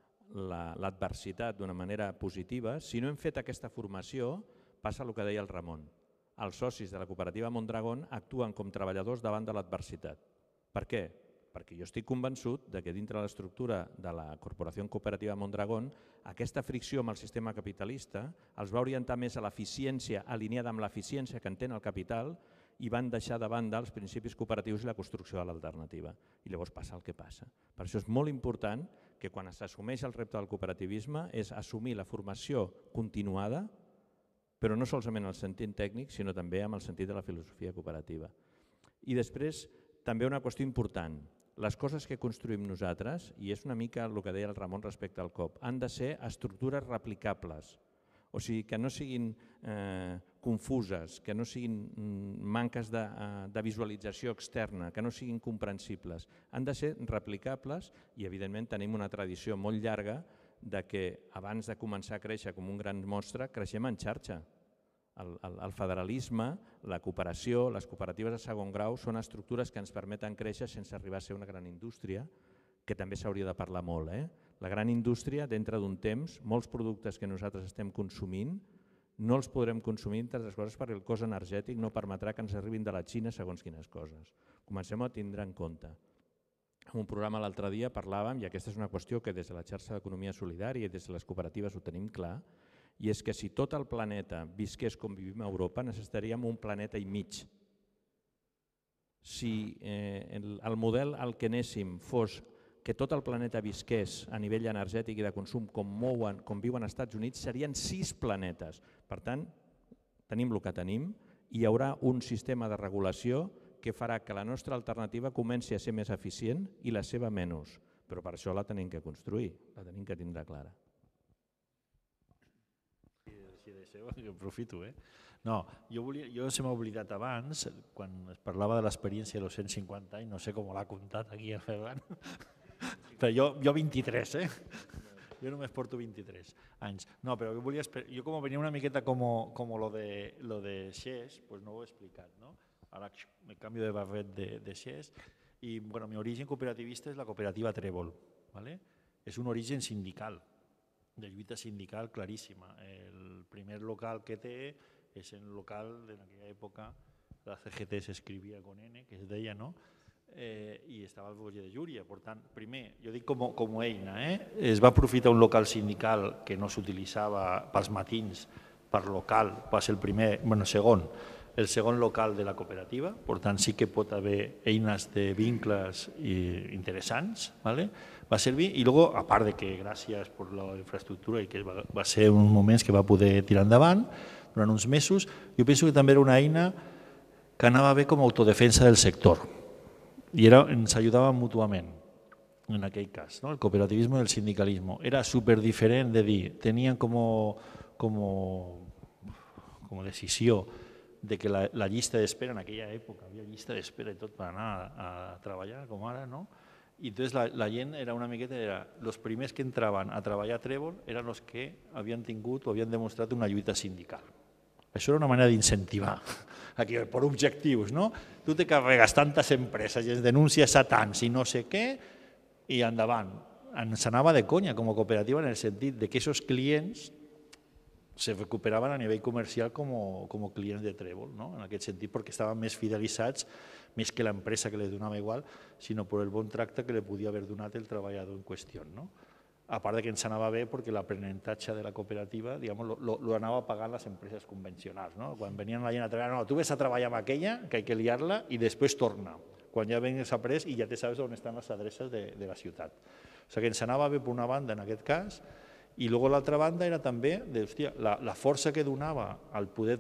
l'adversitat d'una manera positiva, si no hem fet aquesta formació, passa el que deia el Ramon. Els socis de la cooperativa Mondragón actuen com treballadors davant de l'adversitat. Per què? Perquè jo estic convençut que dintre de l'estructura de la Corporació Cooperativa Mondragón aquesta fricció amb el sistema capitalista els va orientar més a l'eficiència, alineada amb l'eficiència que entén el capital, i van deixar de banda els principis cooperatius i la construcció de l'alternativa. I llavors passa el que passa. Per això és molt important que quan s'assumeix el repte del cooperativisme és assumir la formació continuada, però no solament en el sentit tècnic, sinó també en el sentit de la filosofia cooperativa. I després, també una qüestió important, les coses que construïm nosaltres, i és una mica el que deia el Ramon respecte al COP, han de ser estructures replicables, o sigui, que no siguin confuses, que no siguin manques de visualització externa, que no siguin comprensibles. Han de ser replicables i, evidentment, tenim una tradició molt llarga de que abans de començar a créixer com un gran monstre, creixem en xarxa. El federalisme, la cooperació, les cooperatives de segon grau són estructures que ens permeten créixer sense arribar a ser una gran indústria, que també s'hauria de parlar molt. La gran indústria, dintre d'un temps, molts productes que nosaltres estem consumint no els podrem consumir, entre altres coses, perquè el cost energètic no permetrà que ens arribin de la Xina segons quines coses. Comencem a tindre en compte. En un programa l'altre dia parlàvem, i aquesta és una qüestió que des de la xarxa d'economia solidària i des de les cooperatives ho tenim clar, i és que si tot el planeta visqués com vivim a Europa, necessitaríem un planeta i mig. Si el model al que anéssim fos que tot el planeta visqués a nivell energètic i de consum com viuen als Estats Units, serien 6 planetes. Per tant, tenim el que tenim i hi haurà un sistema de regulació que farà que la nostra alternativa comenci a ser més eficient i la seva menys. Però per això la tenim que construir, la tenim que tindre clara. Que aprofito, No, jo se m'ha oblidat abans, quan es parlava de l'experiència dels 150 anys, no sé com l'ha comptat aquí el Ferran, però jo 23, Jo només porto 23 anys. No, però jo com venia una miqueta com lo de Xés, doncs no ho he explicat, no? Ara me canvio de barret de Xés i mi origen cooperativista és la cooperativa Trèvol, és un origen sindical, de lluita sindical claríssima. El primer local que té és el local en aquella època, la CGT s'escrivia con N, que es deia, no? I estava al Boger de Llúria. Per tant, primer, jo dic com a eina, es va aprofitar un local sindical que no s'utilitzava pels matins, per local, va ser el segon local de la cooperativa, per tant sí que pot haver eines de vincles interessants, va servir, i després, a part de que gràcies per la infraestructura i que va ser uns moments que va poder tirar endavant durant uns mesos, jo penso que també era una eina que anava bé com a autodefensa del sector i ens ajudava mútuament en aquell cas, el cooperativisme i el sindicalisme. Era superdiferent de dir, tenien com decisió de que la llista d'espera, en aquella època havia llista d'espera i tot per anar a treballar, com ara, no? I entonces la gent era una miqueta, els primers que entraven a treballar a Trèvol eren els que havien tingut o havien demostrat una lluita sindical. Això era una manera d'incentivar, per objectius, no? Tu te carregues tantes empreses i ens denuncies a tants i no sé què, i endavant. Ens anava de conya com a cooperativa en el sentit que aquests clients se recuperaven a nivell comercial com a clients de Trèvol, en aquest sentit, perquè estaven més fidelitzats, més que l'empresa que li donava igual, sinó per el bon tracte que li podia haver donat el treballador en qüestió. A part que ens anava bé perquè l'aprenentatge de la cooperativa l'anava pagant les empreses convencionals. Quan venien la gent a treballar, no, tu ves a treballar amb aquella, que hay que liar-la, i després torna. Quan ja vens après i ja te sabes on estan les adreces de la ciutat. O sigui que ens anava bé per una banda en aquest cas, i l'altra banda era també la força que donava al poder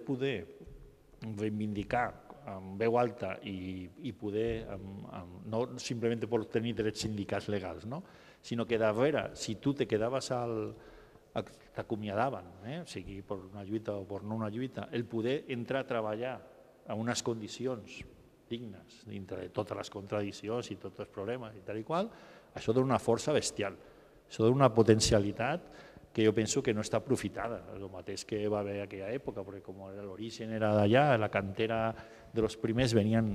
reivindicar amb veu alta i poder, no simplement per tenir drets sindicals legals, sinó que darrere, si tu te quedaves t'acomiadaven, sigui per una lluita o per no una lluita, el poder entrar a treballar en unes condicions dignes, dintre de totes les contradiccions i tots els problemes i tal i qual, això dona una força bestial. Això dona una potencialitat que jo penso que no està aprofitada, el mateix que va haver en aquella època, perquè com l'origen era d'allà, la cantera dels primers venien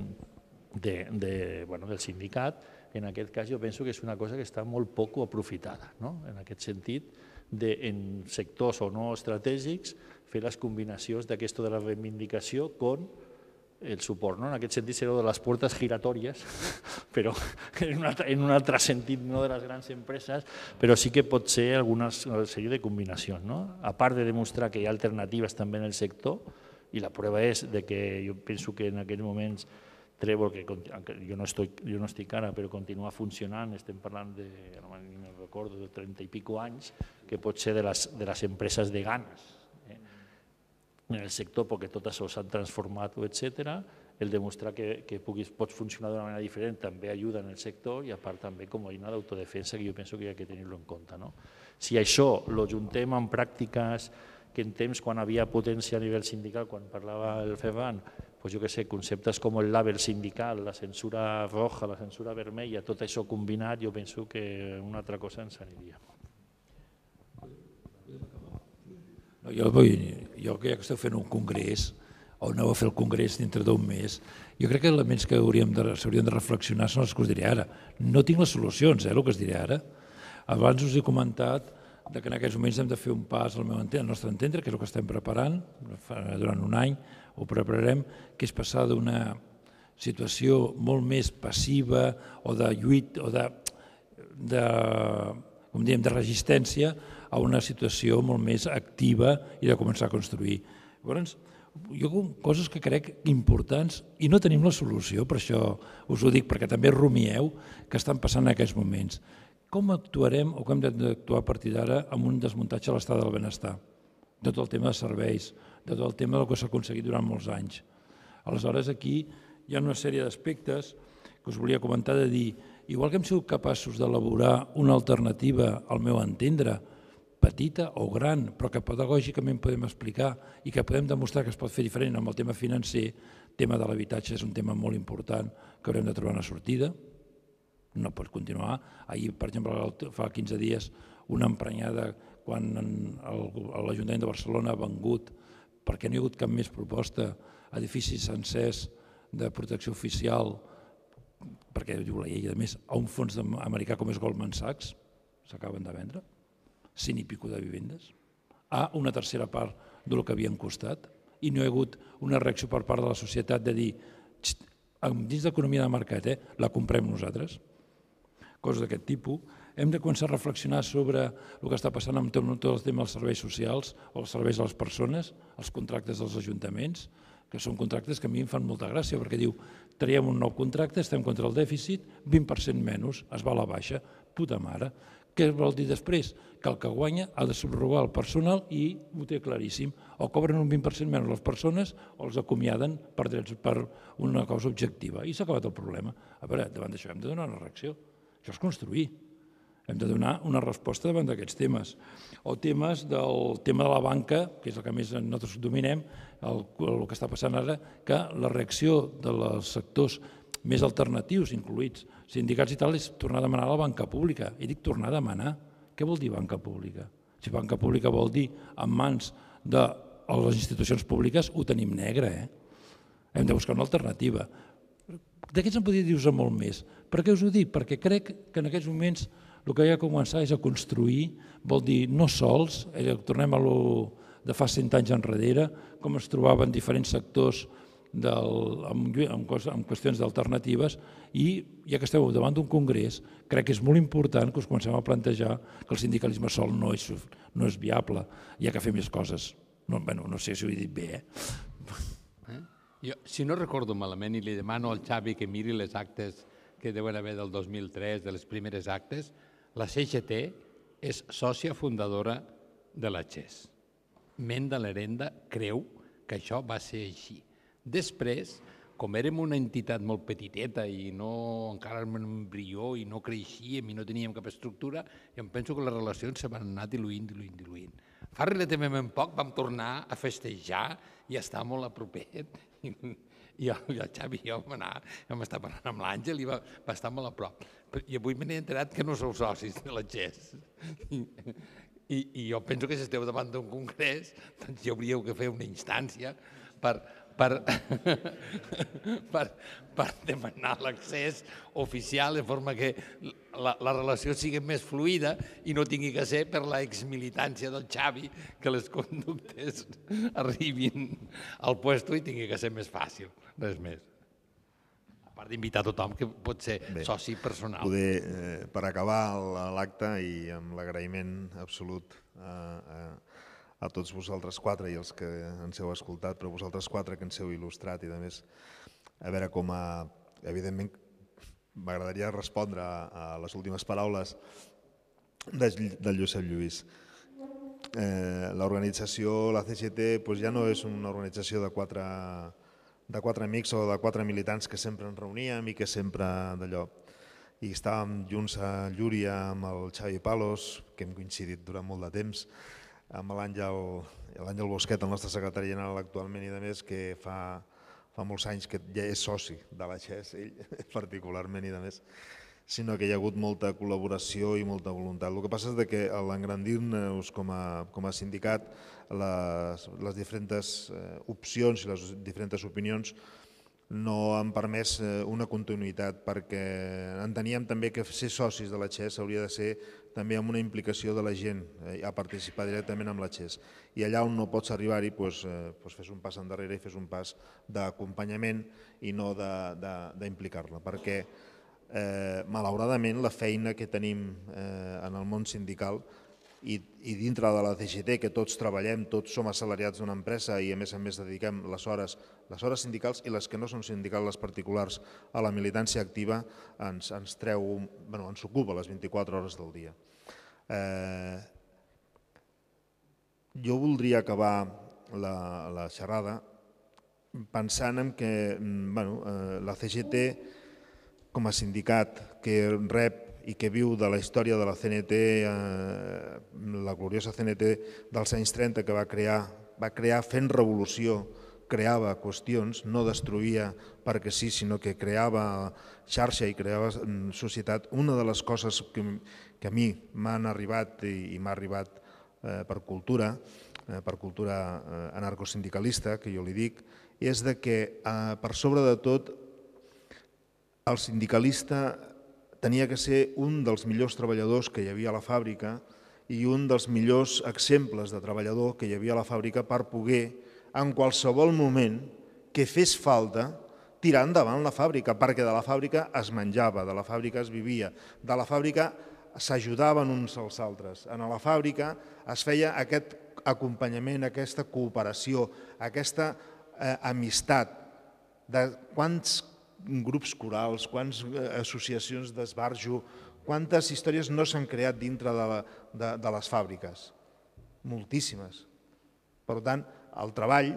del sindicat, en aquest cas jo penso que és una cosa que està molt poc aprofitada, en aquest sentit, en sectors o no estratègics, fer les combinacions d'aquesto de la reivindicació con el suport. En aquest sentit serà de les portes giratòries, però en un altre sentit, no de les grans empreses, però sí que pot ser una sèrie de combinacions. A part de demostrar que hi ha alternatives també en el sector, i la prova és que jo penso que en aquests moments Trèvol, que jo no estic ara, però continua funcionant, estem parlant de, no me'n recordo, de 30 i pico anys, que pot ser de les empreses de ganes en el sector, perquè tot això s'ha transformat, etc. el demostrar que pots funcionar d'una manera diferent també ajuda en el sector i a part també com a eina d'autodefensa que jo penso que hi ha que tenir-lo en compte. Si això ho juntem amb pràctiques que en temps quan havia potència a nivell sindical, quan parlava el FEBAN, jo què sé, conceptes com el label sindical, la censura roja, la censura vermella, tot això combinat, jo penso que una altra cosa ens aniria. Jo que ja que esteu fent un congrés, o aneu a fer el congrés dintre d'un mes, jo crec que elements que s'haurien de reflexionar són els que us diré ara. No tinc les solucions, el que us diré ara. Abans us he comentat que en aquests moments hem de fer un pas al nostre entendre, que és el que estem preparant, durant un any ho prepararem, que és passar d'una situació molt més passiva o de lluita o de resistència a una situació molt més activa i de començar a construir. Llavors, jo coses que crec importants i no tenim la solució, per això us ho dic, perquè també rumieu que estan passant en aquests moments. Com actuarem o com hem d'actuar a partir d'ara amb un desmuntatge a l'estat del benestar? De tot el tema de serveis, de tot el tema del que s'ha aconseguit durant molts anys. Aleshores, aquí hi ha una sèrie d'aspectes que us volia comentar de dir, igual que hem sigut capaços d'elaborar una alternativa, al meu entendre, petita o gran, però que pedagògicament podem explicar i que podem demostrar que es pot fer diferent amb el tema financer, el tema de l'habitatge és un tema molt important que haurem de trobar una sortida. No pot continuar. Ahir, per exemple, fa 15 dies, una emprenyada quan l'Ajuntament de Barcelona ha vengut, perquè no hi ha hagut cap més proposta, edificis sencers de protecció oficial, perquè diu la llei, a més, a un fons americà com és Goldman Sachs, s'acaben de vendre, 100 i pico de vivendes, a una tercera part del que havien costat, i no hi ha hagut una reacció per part de la societat de dir, dins d'economia de mercat, la comprem nosaltres. Coses d'aquest tipus. Hem de començar a reflexionar sobre el que està passant amb tot el tema dels serveis socials o els serveis a les persones, els contractes dels ajuntaments, que són contractes que a mi em fan molta gràcia, perquè diu, traiem un nou contracte, estem contra el dèficit, 20% menys, es va a la baixa, puta mare. Què vol dir després? Que el que guanya ha de subrogar el personal i ho té claríssim. O cobren un 20% menys les persones o els acomiaden per una cosa objectiva. I s'ha acabat el problema. A veure, davant d'això hem de donar una reacció. Això és construir. Hem de donar una resposta davant d'aquests temes. O temes del tema de la banca, que és el que més nosaltres dominem, el que està passant ara, que la reacció dels sectors més alternatius, incluïts sindicats i tal, és tornar a demanar a la banca pública. I dic tornar a demanar. Què vol dir banca pública? Si banca pública vol dir en mans de les institucions públiques, ho tenim negre. Hem de buscar una alternativa. D'aquests en podria dir-vos molt més. Per què us ho dic? Perquè crec que en aquests moments el que hi ha de començar és a construir, vol dir no sols, tornem a lo de fa 100 anys enrere, com es trobaven diferents sectors amb qüestions d'alternatives, i ja que esteu davant d'un congrés, crec que és molt important que us comencem a plantejar que el sindicalisme sol no és viable, hi ha que fer més coses. No sé si ho he dit bé, Jo, si no recordo malament, i li demano al Xavi que miri les actes que deuen haver del 2003, de les primeres actes, la CGT és sòcia fundadora de la XES. Menda Lerenda creu que això va ser així. Després, com érem una entitat molt petiteta i encara érem un embrió i no creixíem i no teníem cap estructura, jo em penso que les relacions se van anar diluint. Fa relativament poc vam tornar a festejar i estar molt a propet. I el Xavi i jo vam estar parlant amb l'Àngel i va estar molt a prop. I avui me n'he enterat que no sou socis de la XES. I jo penso que si esteu davant d'un congrés, doncs hi hauríeu que fer una instància per demanar l'accés oficial de forma que la relació sigui més fluida i no tingui que ser per la exmilitància del Xavi que les conductes arribin al puesto i tingui que ser més fàcil, res més. A part d'invitar tothom que pot ser soci personal. Per acabar l'acte i amb l'agraïment absolut a tots vosaltres quatre i els que ens heu escoltat, però vosaltres quatre que ens heu il·lustrat i a més, a veure com evidentment m'agradaria respondre a les últimes paraules del Josep Lluís. L'organització, la CGT, ja no és una organització de quatre 4 amics o de 4 militants que sempre ens reuníem i que sempre d'allò. I estàvem junts a Llúria amb el Xavi Palos, que hem coincidit durant molt de temps, amb l'Àngel Bosquet, el nostre secretari general actualment i de més, que fa molts anys que ja és soci de la XES, ell particularment i de més, sinó que hi ha hagut molta col·laboració i molta voluntat. El que passa és que a l'engrandir-nos com a sindicat, les diferents opcions i les diferents opinions no han permès una continuïtat, perquè enteníem també que ser socis de la XES hauria de ser també amb una implicació de la gent a participar directament amb la XES. I allà on no pots arribar-hi, fes un pas endarrere i fes un pas d'acompanyament i no d'implicar-la, perquè malauradament la feina que tenim en el món sindical i dintre de la CGT, que tots treballem, tots som assalariats d'una empresa i a més dediquem les hores sindicals i les que no són sindicals, les particulars, a la militància activa, ens ocupa les 24 hores del dia. Jo voldria acabar la xerrada pensant en que la CGT, com a sindicat que rep i que viu de la història de la CNT, la gloriosa CNT dels anys 30 que va crear fent revolució, creava qüestions, no destruïa perquè sí, sinó que creava xarxa i creava societat. Una de les coses que a mi m'han arribat i m'ha arribat per cultura anarcosindicalista, que jo li dic, és que per sobre de tot el sindicalista tenia que ser un dels millors treballadors que hi havia a la fàbrica i un dels millors exemples de treballador que hi havia a la fàbrica per poder, en qualsevol moment que fes falta, tirar endavant la fàbrica, perquè de la fàbrica es menjava, de la fàbrica es vivia, de la fàbrica s'ajudaven uns als altres. En la fàbrica es feia aquest acompanyament, aquesta cooperació, aquesta amistat de quants grups corals, quantes associacions d'esbarjo, quantes històries no s'han creat dintre de les fàbriques. Moltíssimes. Per tant, el treball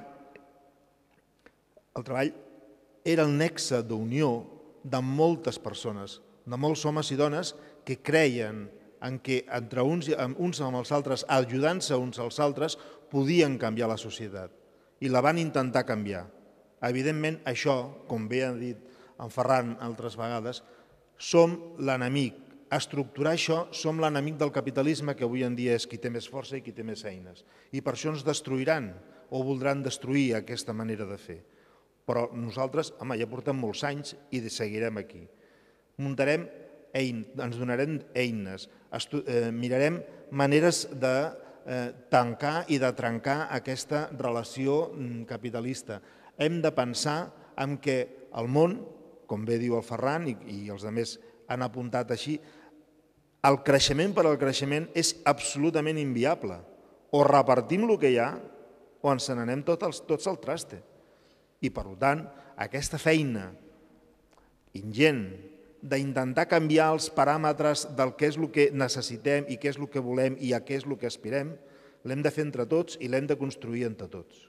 era el nexe d'unió de moltes persones, de molts homes i dones que creien en que entre uns amb els altres, ajudant-se uns als altres, podien canviar la societat. I la van intentar canviar. Evidentment, això, com bé ha dit en Ferran altres vegades, som l'enemic. Estructurar això, som l'enemic del capitalisme, que avui en dia és qui té més força i qui té més eines. I per això ens destruiran o voldran destruir aquesta manera de fer. Però nosaltres, ja portem molts anys i seguirem aquí. Muntarem eines, ens donarem eines, mirarem maneres de tancar i de trencar aquesta relació capitalista. Hem de pensar en que el món, com bé diu el Ferran i els altres han apuntat així, el creixement per al creixement és absolutament inviable. O repartim el que hi ha o ens n'anem tots al traste. I per tant, aquesta feina ingent d'intentar canviar els paràmetres del que és el que necessitem i què és el que volem i a què és el que aspirem, l'hem de fer entre tots i l'hem de construir entre tots.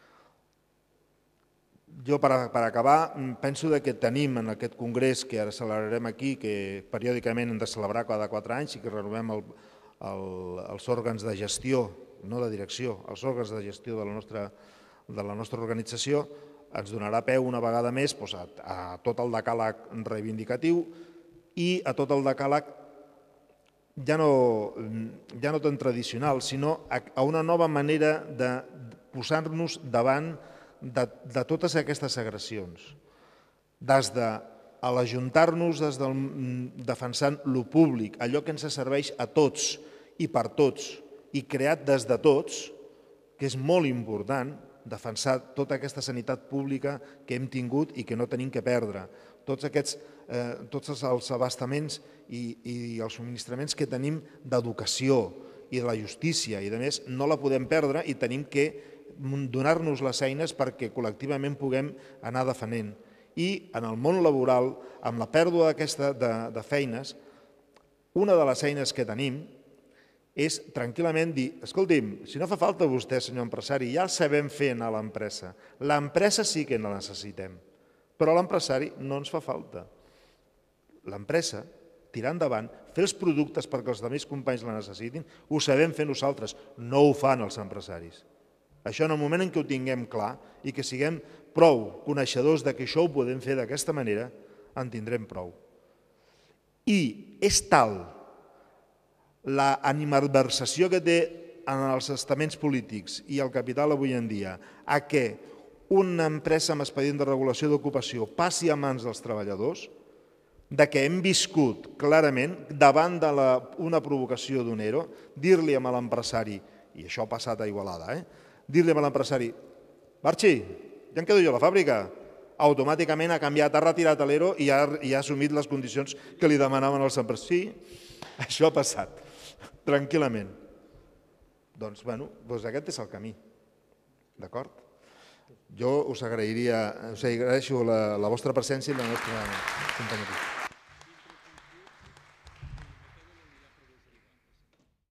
Jo, per acabar, penso que tenim en aquest congrés que ara celebrarem aquí, que periòdicament hem de celebrar cada 4 anys i que renovem els òrgans de gestió, no de direcció, els òrgans de gestió de la nostra organització, ens donarà peu una vegada més a tot el decàleg reivindicatiu i a tot el decàleg ja no tan tradicional, sinó a una nova manera de posar-nos davant de totes aquestes agressions, des de l'ajuntar-nos, des de defensant lo públic, allò que ens serveix a tots i per tots i creat des de tots, que és molt important, defensar tota aquesta sanitat pública que hem tingut i que no tenim que perdre, tots els abastaments i els subministraments que tenim d'educació i de la justícia i de més, no la podem perdre i tenim que donar-nos les eines perquè col·lectivament puguem anar defendent. I en el món laboral, amb la pèrdua de feines, una de les eines que tenim és tranquil·lament dir, escolti'm, si no fa falta vostè, senyor empresari, ja el sabem fer a l'empresa. L'empresa sí que la necessitem, però l'empresari no ens fa falta. L'empresa, tirar endavant, fer els productes perquè els altres companys la necessitin, ho sabem fer nosaltres, no ho fan els empresaris. Això en el moment en què ho tinguem clar i que siguem prou coneixedors que això ho podem fer d'aquesta manera, en tindrem prou. I és tal l'animalversació que té en els estaments polítics i el capital avui en dia a que una empresa amb expedient de regulació d'ocupació passi a mans dels treballadors, de que hem viscut clarament davant d'una provocació d'un ERO, dir-li a l'empresari, i això ha passat a Igualada, dir-li a l'empresari, marxi, ja em quedo jo a la fàbrica, automàticament ha canviat, ha retirat l'ERO i ha assumit les condicions que li demanaven els empresaris. Sí, això ha passat, tranquil·lament. Doncs, bueno, aquest és el camí, d'acord? Jo us agraeixo la vostra presència i la nostra companyia.